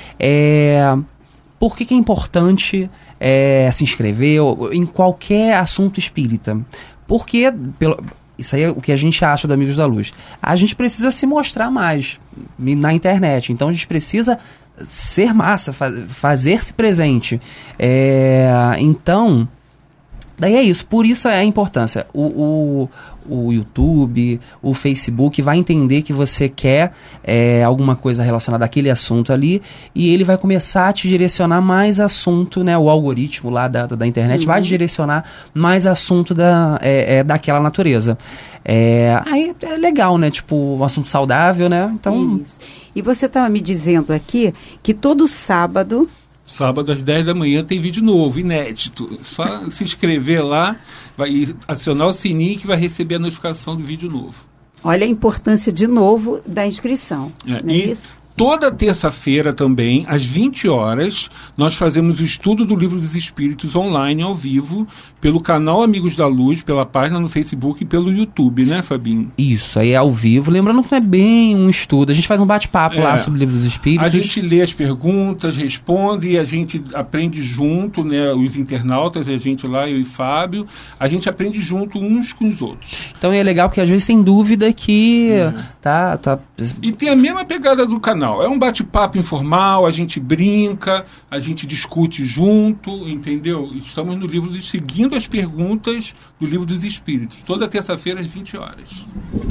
[SPEAKER 6] É, por que, que é importante é, se inscrever em qualquer assunto espírita? Porque... Pelo, isso aí é o que a gente acha do Amigos da Luz. A gente precisa se mostrar mais na internet. Então, a gente precisa ser massa, faz, fazer-se presente. É, então, daí é isso. Por isso é a importância. O, o, o YouTube, o Facebook vai entender que você quer é, alguma coisa relacionada àquele assunto ali, e ele vai começar a te direcionar mais assunto, né? O algoritmo lá da, da internet uhum. vai te direcionar mais assunto da, é, é, daquela natureza. É, aí é legal, né? Tipo, um assunto saudável, né? Então...
[SPEAKER 3] Isso. E você estava me dizendo aqui que todo sábado...
[SPEAKER 5] Sábado às dez da manhã tem vídeo novo, inédito. Só se inscrever lá, vai acionar o sininho que vai receber a notificação do vídeo novo.
[SPEAKER 3] Olha a importância, de novo, da inscrição.
[SPEAKER 5] É,
[SPEAKER 3] não é
[SPEAKER 5] e
[SPEAKER 3] isso?
[SPEAKER 5] Toda terça-feira também, às vinte horas, nós fazemos o estudo do Livro dos Espíritos online, ao vivo, pelo canal Amigos da Luz, pela página no Facebook e pelo YouTube, né, Fabinho?
[SPEAKER 6] Isso, aí é ao vivo. Lembrando que não é bem um estudo, a gente faz um bate-papo é, lá sobre o Livro dos Espíritos.
[SPEAKER 5] A gente lê as perguntas, responde e a gente aprende junto, né, os internautas, a gente lá, eu e Fábio, a gente aprende junto uns com os outros.
[SPEAKER 6] Então é legal porque às vezes tem dúvida que é. tá, tá...
[SPEAKER 5] E tem a mesma pegada do canal. É um bate-papo informal, a gente brinca, a gente discute junto, entendeu? Estamos no livro, seguindo as perguntas do Livro dos Espíritos, toda terça-feira às vinte horas.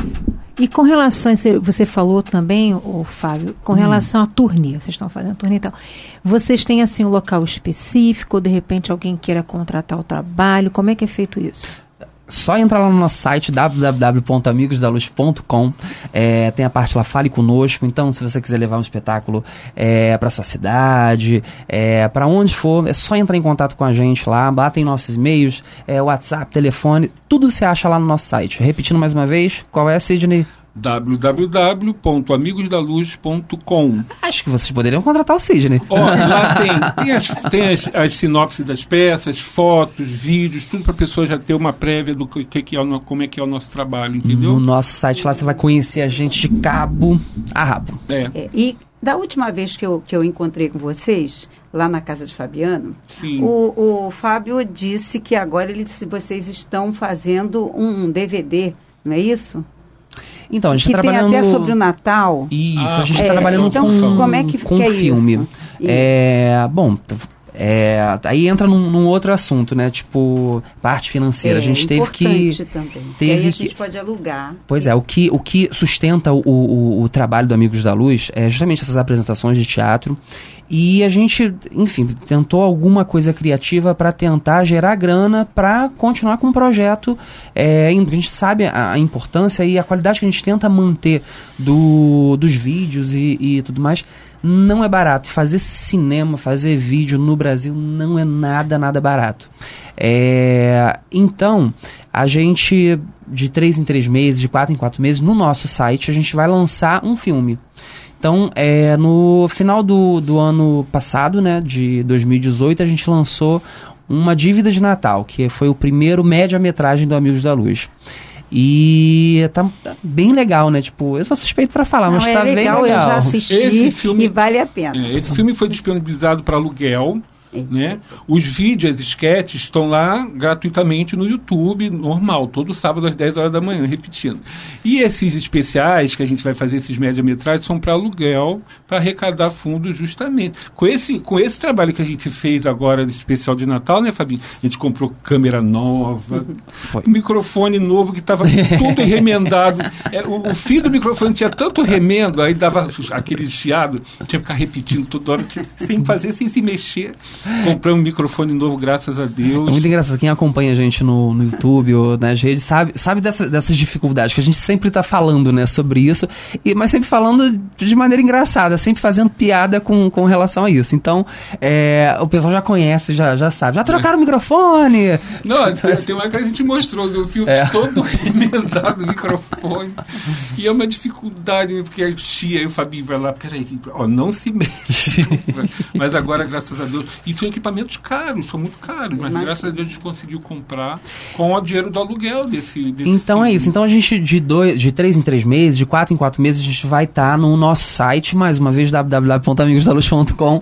[SPEAKER 2] E com relação, você falou também, ô Fábio, com hum. relação à turnê, vocês estão fazendo turnê e tal, vocês têm assim um local específico, ou de repente alguém queira contratar o trabalho, como é que é feito isso?
[SPEAKER 6] só entrar lá no nosso site w w w ponto amigos da luz ponto com. É, tem a parte lá, Fale Conosco. Então, se você quiser levar um espetáculo é, para sua cidade, é, para onde for, é só entrar em contato com a gente lá. Lá tem nossos e-mails, é, WhatsApp, telefone, tudo você acha lá no nosso site. Repetindo mais uma vez, qual é, Sidney?
[SPEAKER 5] w w w ponto amigos da luz ponto com.
[SPEAKER 6] Acho que vocês poderiam contratar o Sidney.
[SPEAKER 5] Ó, lá tem, tem, as, tem as, as sinopses das peças, fotos, vídeos, tudo para a pessoa já ter uma prévia do que, que é o, como é que é o nosso trabalho, entendeu?
[SPEAKER 6] No nosso site lá você vai conhecer a gente de cabo a rabo.
[SPEAKER 5] É.
[SPEAKER 3] É, e da última vez que eu, que eu encontrei com vocês, lá na casa de Fabiano, o, o Fábio disse que agora ele disse, vocês estão fazendo um D V D, não é isso?
[SPEAKER 6] Então, a gente
[SPEAKER 3] que
[SPEAKER 6] está trabalhando...
[SPEAKER 3] tem até sobre o Natal.
[SPEAKER 6] Isso,
[SPEAKER 5] ah,
[SPEAKER 6] a gente está
[SPEAKER 3] é,
[SPEAKER 6] trabalhando
[SPEAKER 3] então,
[SPEAKER 6] com,
[SPEAKER 3] como é que,
[SPEAKER 6] com
[SPEAKER 3] que é
[SPEAKER 6] filme.
[SPEAKER 3] Isso?
[SPEAKER 6] É, bom, é, aí entra num, num outro assunto, né? Tipo, parte financeira.
[SPEAKER 3] É,
[SPEAKER 6] a gente teve que...
[SPEAKER 3] também.
[SPEAKER 6] Teve
[SPEAKER 3] aí a
[SPEAKER 6] que,
[SPEAKER 3] gente pode alugar.
[SPEAKER 6] Pois é, o que, o que sustenta o, o, o trabalho do Amigos da Luz é justamente essas apresentações de teatro. E a gente, enfim, tentou alguma coisa criativa para tentar gerar grana para continuar com o projeto. É, a gente sabe a, a importância e a qualidade que a gente tenta manter do, dos vídeos e, e tudo mais. Não é barato. Fazer cinema, fazer vídeo no Brasil não é nada, nada barato. É, então, a gente, de três em três meses, de quatro em quatro meses, no nosso site, a gente vai lançar um filme. Então, é, no final do, do ano passado, né, de dois mil e dezoito, a gente lançou uma Dívida de Natal, que foi o primeiro média-metragem do Amigos da Luz. E tá, tá bem legal, né? Tipo, eu sou suspeito pra falar,
[SPEAKER 3] Não,
[SPEAKER 6] mas
[SPEAKER 3] é
[SPEAKER 6] tá
[SPEAKER 3] legal,
[SPEAKER 6] bem legal.
[SPEAKER 3] Eu já assisti
[SPEAKER 5] esse filme,
[SPEAKER 3] e vale a pena.
[SPEAKER 5] É, esse filme foi disponibilizado para aluguel. Né? Os vídeos, as sketches estão lá gratuitamente no YouTube, normal, todo sábado às dez horas da manhã, repetindo. E esses especiais que a gente vai fazer, esses média-metragens, são para aluguel, para arrecadar fundos justamente. Com esse, com esse trabalho que a gente fez agora, desse especial de Natal, né, Fabinho? A gente comprou câmera nova, um microfone novo que estava tudo remendado. É, o, o fio do microfone tinha tanto remendo, aí dava aquele chiado, tinha que ficar repetindo toda hora, sem fazer, sem se mexer. Comprei um microfone novo, graças a Deus.
[SPEAKER 6] É muito engraçado. Quem acompanha a gente no, no YouTube ou nas redes sabe, sabe dessa, dessas dificuldades que a gente sempre está falando, né, sobre isso, e, mas sempre falando de maneira engraçada, sempre fazendo piada com, com relação a isso. Então, é, o pessoal já conhece, já, já sabe. Já trocaram o microfone!
[SPEAKER 5] Não, tem, tem uma hora que a gente mostrou o fio é. todo remendado do microfone. E é uma dificuldade, porque a chia e o Fabinho vai lá, peraí, ó, não se mexe. Mas agora, graças a Deus... E são equipamentos caros, são muito caros, mas graças a Deus a gente conseguiu comprar com o dinheiro do aluguel desse, desse
[SPEAKER 6] Então
[SPEAKER 5] filme.
[SPEAKER 6] É isso, então a gente de, dois, de três em três meses, de quatro em quatro meses, a gente vai estar tá no nosso site, mais uma vez, w w w ponto amigos da luz ponto com,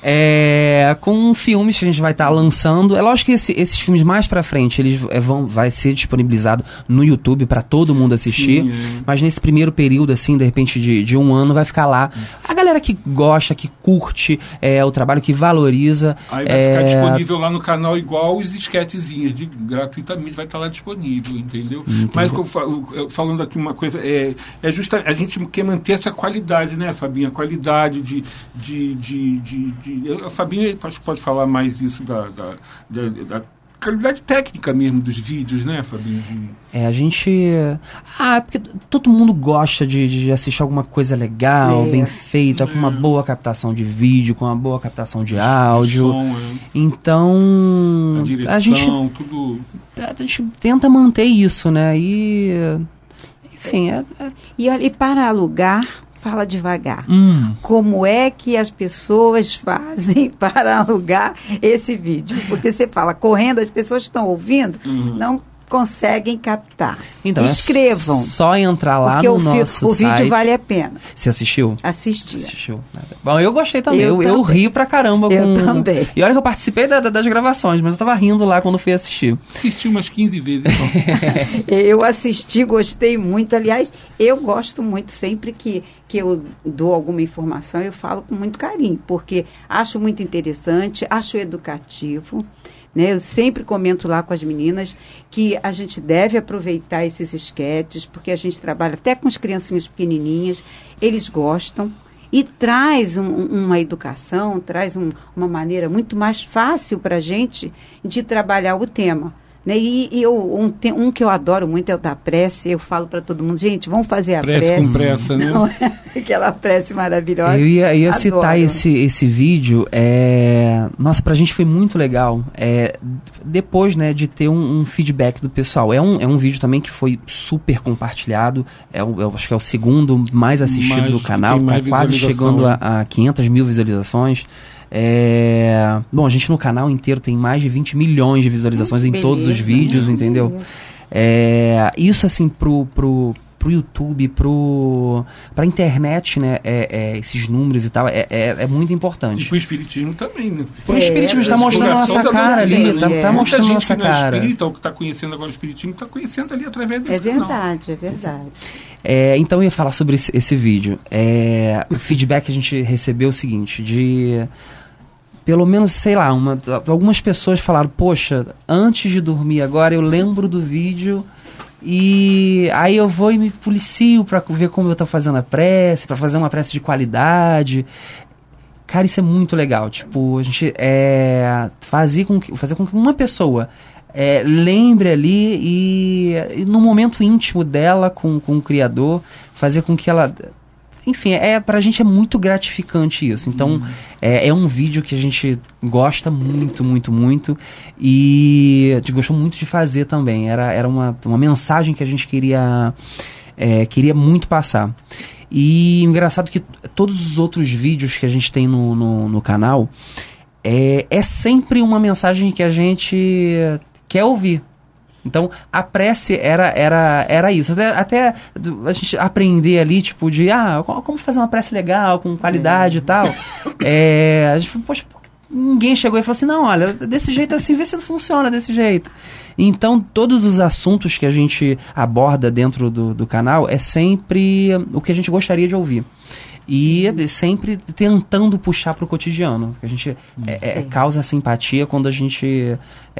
[SPEAKER 6] é, com filmes que a gente vai estar tá lançando. É lógico que esse, esses filmes mais pra frente, eles é, vão, vai ser disponibilizado no YouTube para todo mundo assistir, Sim, é. mas nesse primeiro período, assim, de repente de, de um ano, vai ficar lá. A galera que gosta, que curte é, o trabalho, que valoriza.
[SPEAKER 5] Aí vai é... ficar disponível lá no canal igual os esquetezinhos, de, gratuitamente vai estar lá disponível, entendeu? Entendi. Mas eu, falando aqui uma coisa, é, é justa, a gente quer manter essa qualidade, né, Fabinho? A qualidade de... de, de, de, de a Fabinho acho que pode falar mais isso da, da, da, da qualidade técnica mesmo dos vídeos, né, Fabinho?
[SPEAKER 6] É, a gente... Ah, porque todo mundo gosta de, de assistir alguma coisa legal, é. bem feita, é. com uma boa captação de vídeo, com uma boa captação de áudio. Som, é. Então...
[SPEAKER 5] A direção,
[SPEAKER 6] a gente,
[SPEAKER 5] tudo...
[SPEAKER 6] A gente tenta manter isso, né? E... Enfim, é... é...
[SPEAKER 3] E, e para alugar... Fala devagar.
[SPEAKER 6] Hum.
[SPEAKER 3] Como é que as pessoas fazem para alugar esse vídeo? Porque você fala correndo, as pessoas que estão ouvindo uhum. não conseguem captar.
[SPEAKER 6] Então,
[SPEAKER 3] Escrevam.
[SPEAKER 6] É só entrar lá
[SPEAKER 3] porque
[SPEAKER 6] no
[SPEAKER 3] o
[SPEAKER 6] nosso
[SPEAKER 3] o
[SPEAKER 6] site. O
[SPEAKER 3] vídeo vale a pena.
[SPEAKER 6] Você assistiu?
[SPEAKER 3] Assisti.
[SPEAKER 6] Assistiu. Bom, eu gostei também. Eu, eu,
[SPEAKER 3] também.
[SPEAKER 6] eu ri pra caramba.
[SPEAKER 3] Eu
[SPEAKER 6] com...
[SPEAKER 3] também.
[SPEAKER 6] E olha que eu participei da, da, das gravações, mas eu tava rindo lá quando fui assistir.
[SPEAKER 5] Assisti umas quinze vezes. Então.
[SPEAKER 3] Eu assisti, gostei muito. Aliás, eu gosto muito sempre que, que eu dou alguma informação, eu falo com muito carinho, porque acho muito interessante, acho educativo. Né? Eu sempre comento lá com as meninas que a gente deve aproveitar esses esquetes, porque a gente trabalha até com as criancinhas pequenininhas, eles gostam e traz um, uma educação, traz um, uma maneira muito mais fácil para a gente de trabalhar o tema. Né? E, e eu, um, tem, um que eu adoro muito é o da prece. Eu falo para todo mundo, gente, vamos fazer a
[SPEAKER 5] prece.
[SPEAKER 3] Prece
[SPEAKER 5] com pressa, né?
[SPEAKER 3] Não é? Aquela prece maravilhosa.
[SPEAKER 6] Eu ia, ia citar esse, esse vídeo. É... Nossa, pra gente foi muito legal. É... Depois, né, de ter um, um feedback do pessoal. É um, é um vídeo também que foi super compartilhado. É o, eu acho que é o segundo mais assistido
[SPEAKER 5] mais,
[SPEAKER 6] do canal. Tá quase chegando a, a quinhentas mil visualizações. É... Bom, a gente no canal inteiro tem mais de vinte milhões de visualizações hum, em beleza, todos os vídeos, né? Entendeu? É... Isso assim pro, pro, pro YouTube, pro, pra internet, né? É, é, esses números e tal, é, é, é muito importante.
[SPEAKER 5] E pro espiritismo também, né?
[SPEAKER 6] Pro é, espiritismo está mostrando a nossa cara ali, né? tá, tá mostrando a nossa cara. Muita gente que
[SPEAKER 5] espírita, ou que está conhecendo agora o espiritismo, está conhecendo ali através desse
[SPEAKER 3] É verdade,
[SPEAKER 5] canal.
[SPEAKER 3] é verdade.
[SPEAKER 6] É, então eu ia falar sobre esse, esse vídeo. É, o feedback que a gente recebeu é o seguinte, de... Pelo menos, sei lá, uma, algumas pessoas falaram, poxa, antes de dormir agora eu lembro do vídeo e aí eu vou e me policio pra ver como eu tô fazendo a prece, pra fazer uma prece de qualidade. Cara, isso é muito legal. Tipo, a gente é, fazer, com que, fazer com que uma pessoa é, lembre ali e, e no momento íntimo dela com, com o Criador, fazer com que ela... Enfim, é, pra gente é muito gratificante isso. Então, uhum. é, é um vídeo que a gente gosta muito, muito, muito. E a gente gostou muito de fazer também. Era, era uma, uma mensagem que a gente queria, é, queria muito passar. E engraçado que todos os outros vídeos que a gente tem no, no, no canal, é, é sempre uma mensagem que a gente quer ouvir. Então, a prece era, era, era isso. Até, até a gente aprender ali, tipo, de, ah, como fazer uma prece legal, com qualidade é. e tal. É, a gente falou, poxa, ninguém chegou e falou assim, não, olha, desse jeito assim, vê se não funciona desse jeito. Então, todos os assuntos que a gente aborda dentro do, do canal é sempre o que a gente gostaria de ouvir. E sempre tentando puxar para o cotidiano. A gente é, é, causa simpatia quando a gente...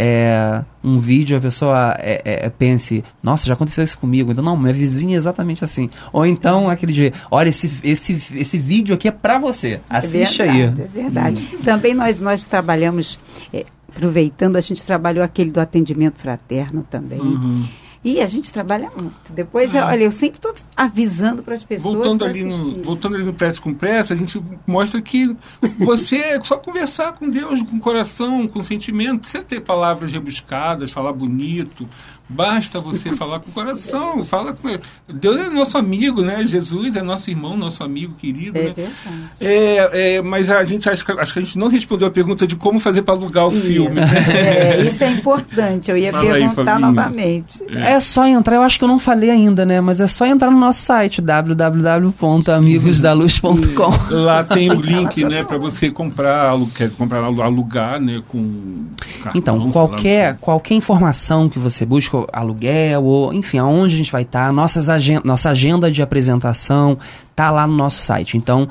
[SPEAKER 6] É, um vídeo, a pessoa é, é, pense, nossa, já aconteceu isso comigo. Então, não, minha vizinha é exatamente assim. Ou então, aquele dia, olha, esse, esse, esse vídeo aqui é para você. Assiste
[SPEAKER 3] é verdade,
[SPEAKER 6] aí.
[SPEAKER 3] É verdade. Hum. Também nós, nós trabalhamos, é, aproveitando, a gente trabalhou aquele do atendimento fraterno também. Uhum. E a gente trabalha muito. Depois, ah. olha, eu sempre estou avisando para as pessoas.
[SPEAKER 5] Voltando ali, no, voltando ali no Prece com Prece, a gente mostra que você é só conversar com Deus, com o coração, com o sentimento. Não precisa ter palavras rebuscadas, falar bonito. Basta você falar com o coração. Fala com ele. Deus é nosso amigo, né? Jesus é nosso irmão, nosso amigo querido. É, né? é, é Mas a gente acho que, acho que a gente não respondeu a pergunta de como fazer para alugar o
[SPEAKER 3] isso.
[SPEAKER 5] filme.
[SPEAKER 3] É, isso é importante. Eu ia Fala perguntar aí, novamente.
[SPEAKER 6] É. é só entrar, eu acho que eu não falei ainda, né? Mas é só entrar no nosso site, w w w ponto amigos da luz ponto com.
[SPEAKER 5] Lá tem o link, né, para você comprar, alugar, comprar, alugar, né, com cartão.
[SPEAKER 6] Então, qualquer, qualquer informação que você busca, aluguel, ou enfim, aonde a gente vai estar, nossas agen- nossa agenda de apresentação tá lá no nosso site. Então,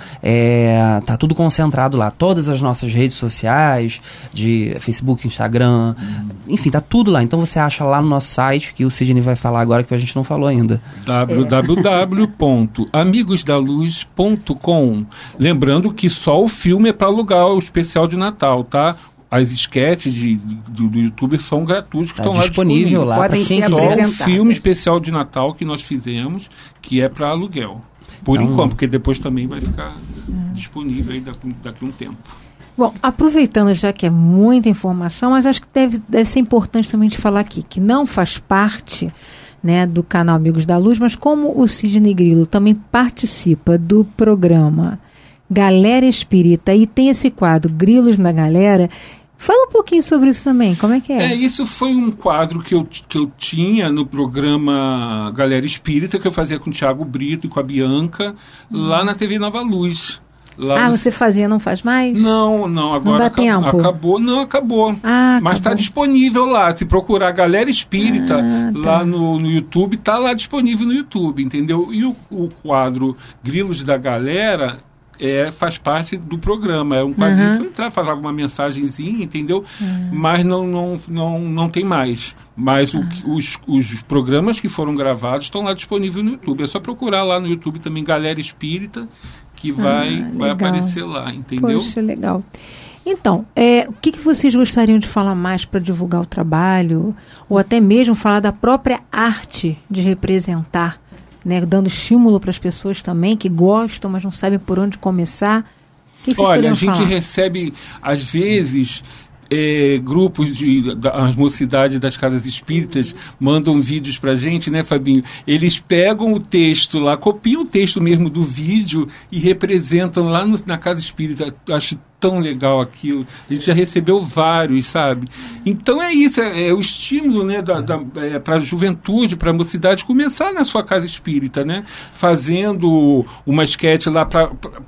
[SPEAKER 6] é, tá tudo concentrado lá. Todas as nossas redes sociais, de Facebook, Instagram, hum. enfim, tá tudo lá. Então, você acha lá no nosso site, que o Sidney vai falar agora, que a gente não falou ainda.
[SPEAKER 5] w w w ponto amigos da luz ponto com. Lembrando que só o filme é para alugar o especial de Natal, tá? As esquetes de, de, do YouTube são gratuitos, que
[SPEAKER 6] tá
[SPEAKER 5] estão lá
[SPEAKER 6] disponível lá
[SPEAKER 3] para quem quiser.
[SPEAKER 5] Só o filme especial de Natal que nós fizemos, que é para aluguel. Por então, enquanto, porque depois também vai ficar hum. disponível aí daqui, daqui a um tempo.
[SPEAKER 2] Bom, aproveitando já que é muita informação, mas acho que deve, deve ser importante também de falar aqui, que não faz parte, né, do canal Amigos da Luz, mas como o Sidney Grilo também participa do programa Galera Espírita e tem esse quadro Grilos na Galera, fala um pouquinho sobre isso também, como é que é?
[SPEAKER 5] É, isso foi um quadro que eu, que eu tinha no programa Galera Espírita, que eu fazia com o Thiago Brito e com a Bianca, hum. lá na T V Nova Luz. Lá
[SPEAKER 2] ah,
[SPEAKER 5] no...
[SPEAKER 2] você fazia, não faz mais?
[SPEAKER 5] Não, não, agora
[SPEAKER 2] não dá
[SPEAKER 5] acabou,
[SPEAKER 2] tempo.
[SPEAKER 5] acabou, não acabou.
[SPEAKER 2] Ah,
[SPEAKER 5] mas está disponível lá, se procurar Galera Espírita ah, tá. lá no, no YouTube, está lá disponível no YouTube, entendeu? E o, o quadro Grilos da Galera é, faz parte do programa, é um quadrinho uhum. que eu entrar, falava uma mensagenzinha, entendeu? Uhum. Mas não, não, não, não tem mais. Mas uhum. o, os, os programas que foram gravados estão lá disponíveis no YouTube, é só procurar lá no YouTube também Galera Espírita, que vai, ah, vai aparecer lá, entendeu?
[SPEAKER 2] Poxa, legal. Então, é, o que, que vocês gostariam de falar mais para divulgar o trabalho? Ou até mesmo falar da própria arte de representar, né, dando estímulo para as pessoas também que gostam, mas não sabem por onde começar? O que, que
[SPEAKER 5] Olha, a gente
[SPEAKER 2] falar?
[SPEAKER 5] recebe, às vezes... É, grupos de da, as mocidades das casas espíritas mandam vídeos pra gente, né, Fabinho? Eles pegam o texto lá, copiam o texto mesmo do vídeo e representam lá no, na casa espírita. Acho tão legal aquilo. A gente já recebeu vários, sabe? Então é isso, é, é o estímulo, né, da, da, é, para a juventude, para a mocidade começar na sua casa espírita, né? Fazendo uma esquete lá para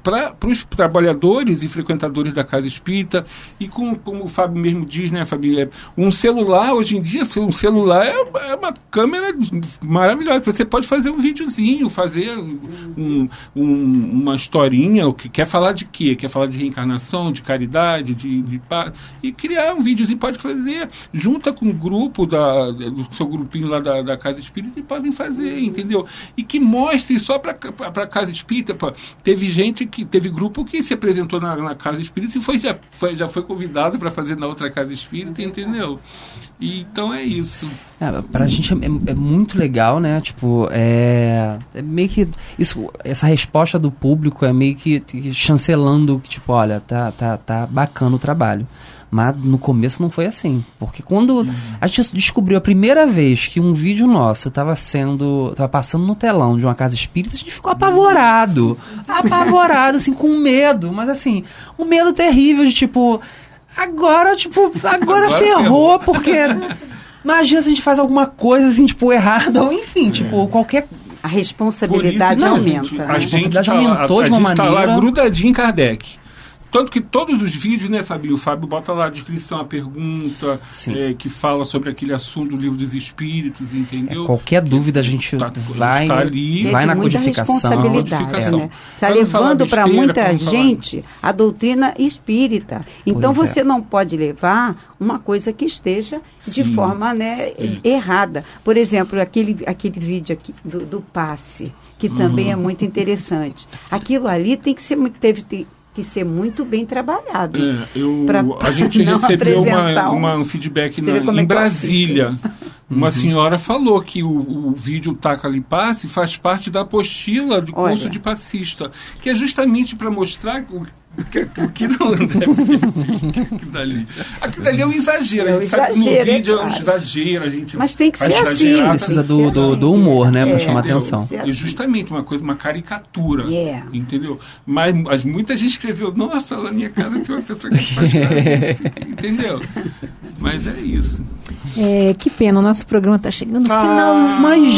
[SPEAKER 5] os trabalhadores e frequentadores da casa espírita e com, como o Fábio mesmo diz, né, Fabinho? É, um celular, hoje em dia, um celular é, é uma câmera maravilhosa. Você pode fazer um videozinho, fazer um, um, uma historinha, o que quer falar de quê? Quer falar de reencarnação, de caridade, de, de paz, e criar um videozinho, pode fazer, junta com o grupo da, do seu grupinho lá da, da Casa Espírita e podem fazer, entendeu? E que mostre só para a Casa Espírita. Pô. Teve gente que, teve grupo que se apresentou na, na Casa Espírita e foi, já, foi, já foi convidado para fazer na outra Casa Espírita, entendeu? E, então é isso.
[SPEAKER 6] É, pra gente é, é muito legal, né? Tipo, é, é meio que isso, essa resposta do público é meio que, que chancelando, que tipo, olha, tá, tá, tá bacana o trabalho. Mas no começo não foi assim. Porque quando uhum. a gente descobriu a primeira vez que um vídeo nosso estava sendo, tava passando no telão de uma casa espírita, a gente ficou apavorado. Apavorado, assim, com medo. Mas assim, um medo terrível de tipo, agora, tipo, agora, agora ferrou, ferrou, porque... Imagina se a gente faz alguma coisa assim, tipo, errada, ou enfim, é. tipo, qualquer...
[SPEAKER 3] A responsabilidade
[SPEAKER 5] isso,
[SPEAKER 3] aumenta.
[SPEAKER 5] Gente,
[SPEAKER 3] né?
[SPEAKER 5] a, a responsabilidade tá aumentou lá, a, de uma a maneira... A gente está lá grudadinho em Kardec. Tanto que todos os vídeos, né, Fabinho? O Fábio bota lá a descrição, a pergunta é, que fala sobre aquele assunto do Livro dos Espíritos, entendeu?
[SPEAKER 6] É, qualquer que, dúvida a gente tá, vai, tá ali, vai na codificação.
[SPEAKER 3] Responsabilidade, né? Está levando para muita gente falar... a doutrina espírita. Então pois você é. não pode levar uma coisa que esteja Sim. de forma, né, é. errada. Por exemplo, aquele, aquele vídeo aqui do, do passe, que também uhum. é muito interessante. Aquilo ali tem que ser muito... Teve, tem, que ser muito bem trabalhado.
[SPEAKER 5] É, eu, pra, a gente recebeu uma, uma, um feedback na, em é Brasília. Uma uhum. senhora falou que o, o vídeo Taca Ali Passe faz parte da apostila do curso Olha. de passista, que é justamente para mostrar o o que não deve ser aquilo dali. Aquilo dali é um exagero.
[SPEAKER 3] É um
[SPEAKER 5] a gente sabe que no
[SPEAKER 3] exagero,
[SPEAKER 5] vídeo
[SPEAKER 3] é
[SPEAKER 5] é um
[SPEAKER 3] claro.
[SPEAKER 5] exagero. A gente
[SPEAKER 3] Mas tem que ser assim.
[SPEAKER 6] Precisa do, do, do humor, né? É, para chamar atenção.
[SPEAKER 5] Assim. É justamente uma coisa, uma caricatura.
[SPEAKER 3] Yeah.
[SPEAKER 5] Entendeu? Mas, mas muita gente escreveu, nossa, lá na minha casa tem uma pessoa que faz isso. Entendeu? Mas é isso.
[SPEAKER 2] É, que pena, o nosso programa está chegando no
[SPEAKER 5] ah,
[SPEAKER 2] finalzinho.
[SPEAKER 6] Mas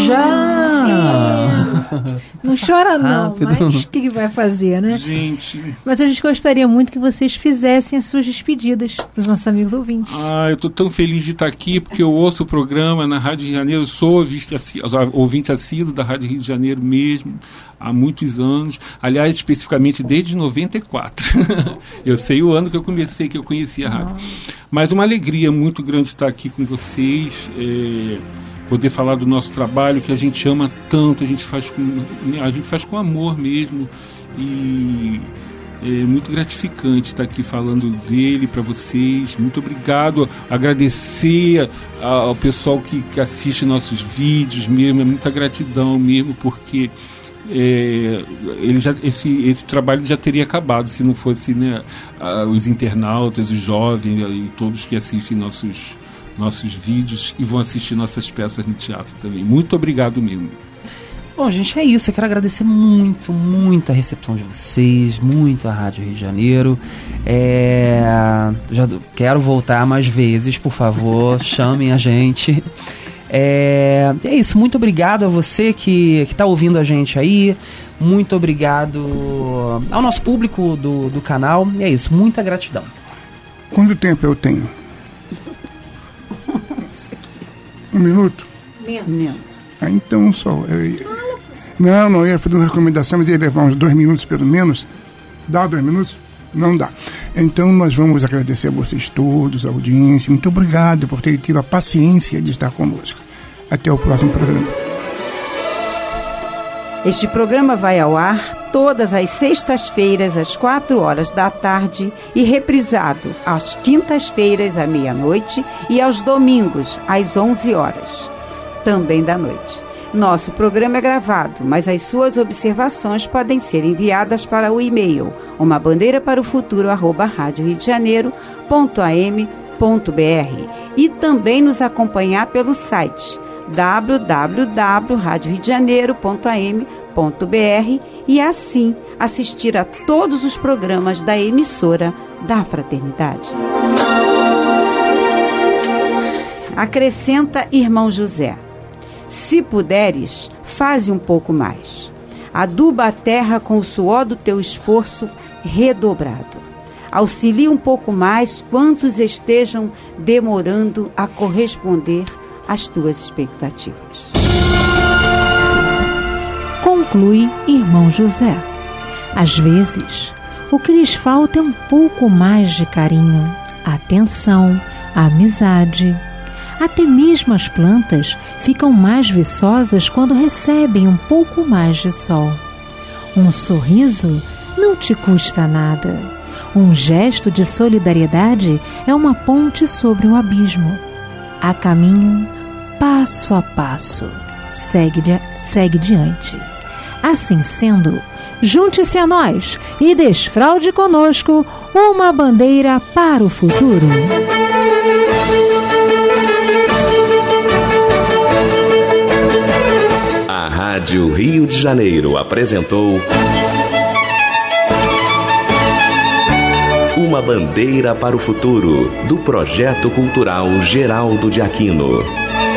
[SPEAKER 6] já!
[SPEAKER 2] É. Não chora não, mas o que, que vai fazer, né?
[SPEAKER 5] Gente...
[SPEAKER 2] Mas a gente gostaria muito que vocês fizessem as suas despedidas para os nossos amigos ouvintes.
[SPEAKER 5] Ah, eu estou tão feliz de estar aqui, porque eu ouço o programa na Rádio Rio de Janeiro, eu sou ouvinte, ouvinte assíduo da Rádio Rio de Janeiro mesmo, há muitos anos. Aliás, especificamente desde noventa e quatro. Eu sei o ano que eu comecei, que eu conheci a rádio. Ah. Mas uma alegria muito grande estar aqui com vocês, é, poder falar do nosso trabalho, que a gente ama tanto, a gente faz com, a gente faz com amor mesmo, e é muito gratificante estar aqui falando dele para vocês. Muito obrigado, agradecer ao pessoal que, que assiste nossos vídeos mesmo, é muita gratidão mesmo, porque É, ele já, esse, esse trabalho já teria acabado se não fosse, né, os internautas, os jovens e todos que assistem nossos, nossos vídeos e vão assistir nossas peças no teatro também. Muito obrigado mesmo.
[SPEAKER 6] Bom, gente, é isso. Eu quero agradecer muito, muito a recepção de vocês, muito a Rádio Rio de Janeiro. É, já quero voltar mais vezes, por favor, chamem a gente. É, é isso, muito obrigado a você que está ouvindo a gente aí, muito obrigado ao nosso público do, do canal, e é isso, muita gratidão.
[SPEAKER 4] Quanto tempo eu tenho? Um minuto?
[SPEAKER 3] Menos.
[SPEAKER 4] Ah, então só. Eu, não, não ia fazer uma recomendação, mas ia levar uns dois minutos pelo menos. Dá dois minutos? Não dá. Então nós vamos agradecer a vocês todos, a audiência. Muito obrigado por ter tido a paciência de estar conosco. Até o próximo programa.
[SPEAKER 3] Este programa vai ao ar todas as sextas-feiras às quatro horas da tarde e reprisado às quintas-feiras à meia-noite e aos domingos às onze horas, também da noite. Nosso programa é gravado, mas as suas observações podem ser enviadas para o e-mail uma bandeira para o futuro arroba rádio rio de janeiro ponto a m ponto b r e também nos acompanhar pelo site w w w ponto rádio rio de janeiro ponto a m ponto b r e assim assistir a todos os programas da emissora da Fraternidade. Acrescenta irmão José: se puderes, faze um pouco mais. Aduba a terra com o suor do teu esforço redobrado. Auxilia um pouco mais quantos estejam demorando a corresponder às tuas expectativas.
[SPEAKER 2] Conclui irmão José: às vezes, o que lhes falta é um pouco mais de carinho, atenção, amizade. Até mesmo as plantas ficam mais viçosas quando recebem um pouco mais de sol. Um sorriso não te custa nada. Um gesto de solidariedade é uma ponte sobre o abismo. Há caminho passo a passo. Segue, de, segue diante. Assim sendo, junte-se a nós e desfraude conosco uma bandeira para o futuro.
[SPEAKER 1] A Rádio Rio de Janeiro apresentou Uma Bandeira para o Futuro, do Projeto Cultural Geraldo de Aquino.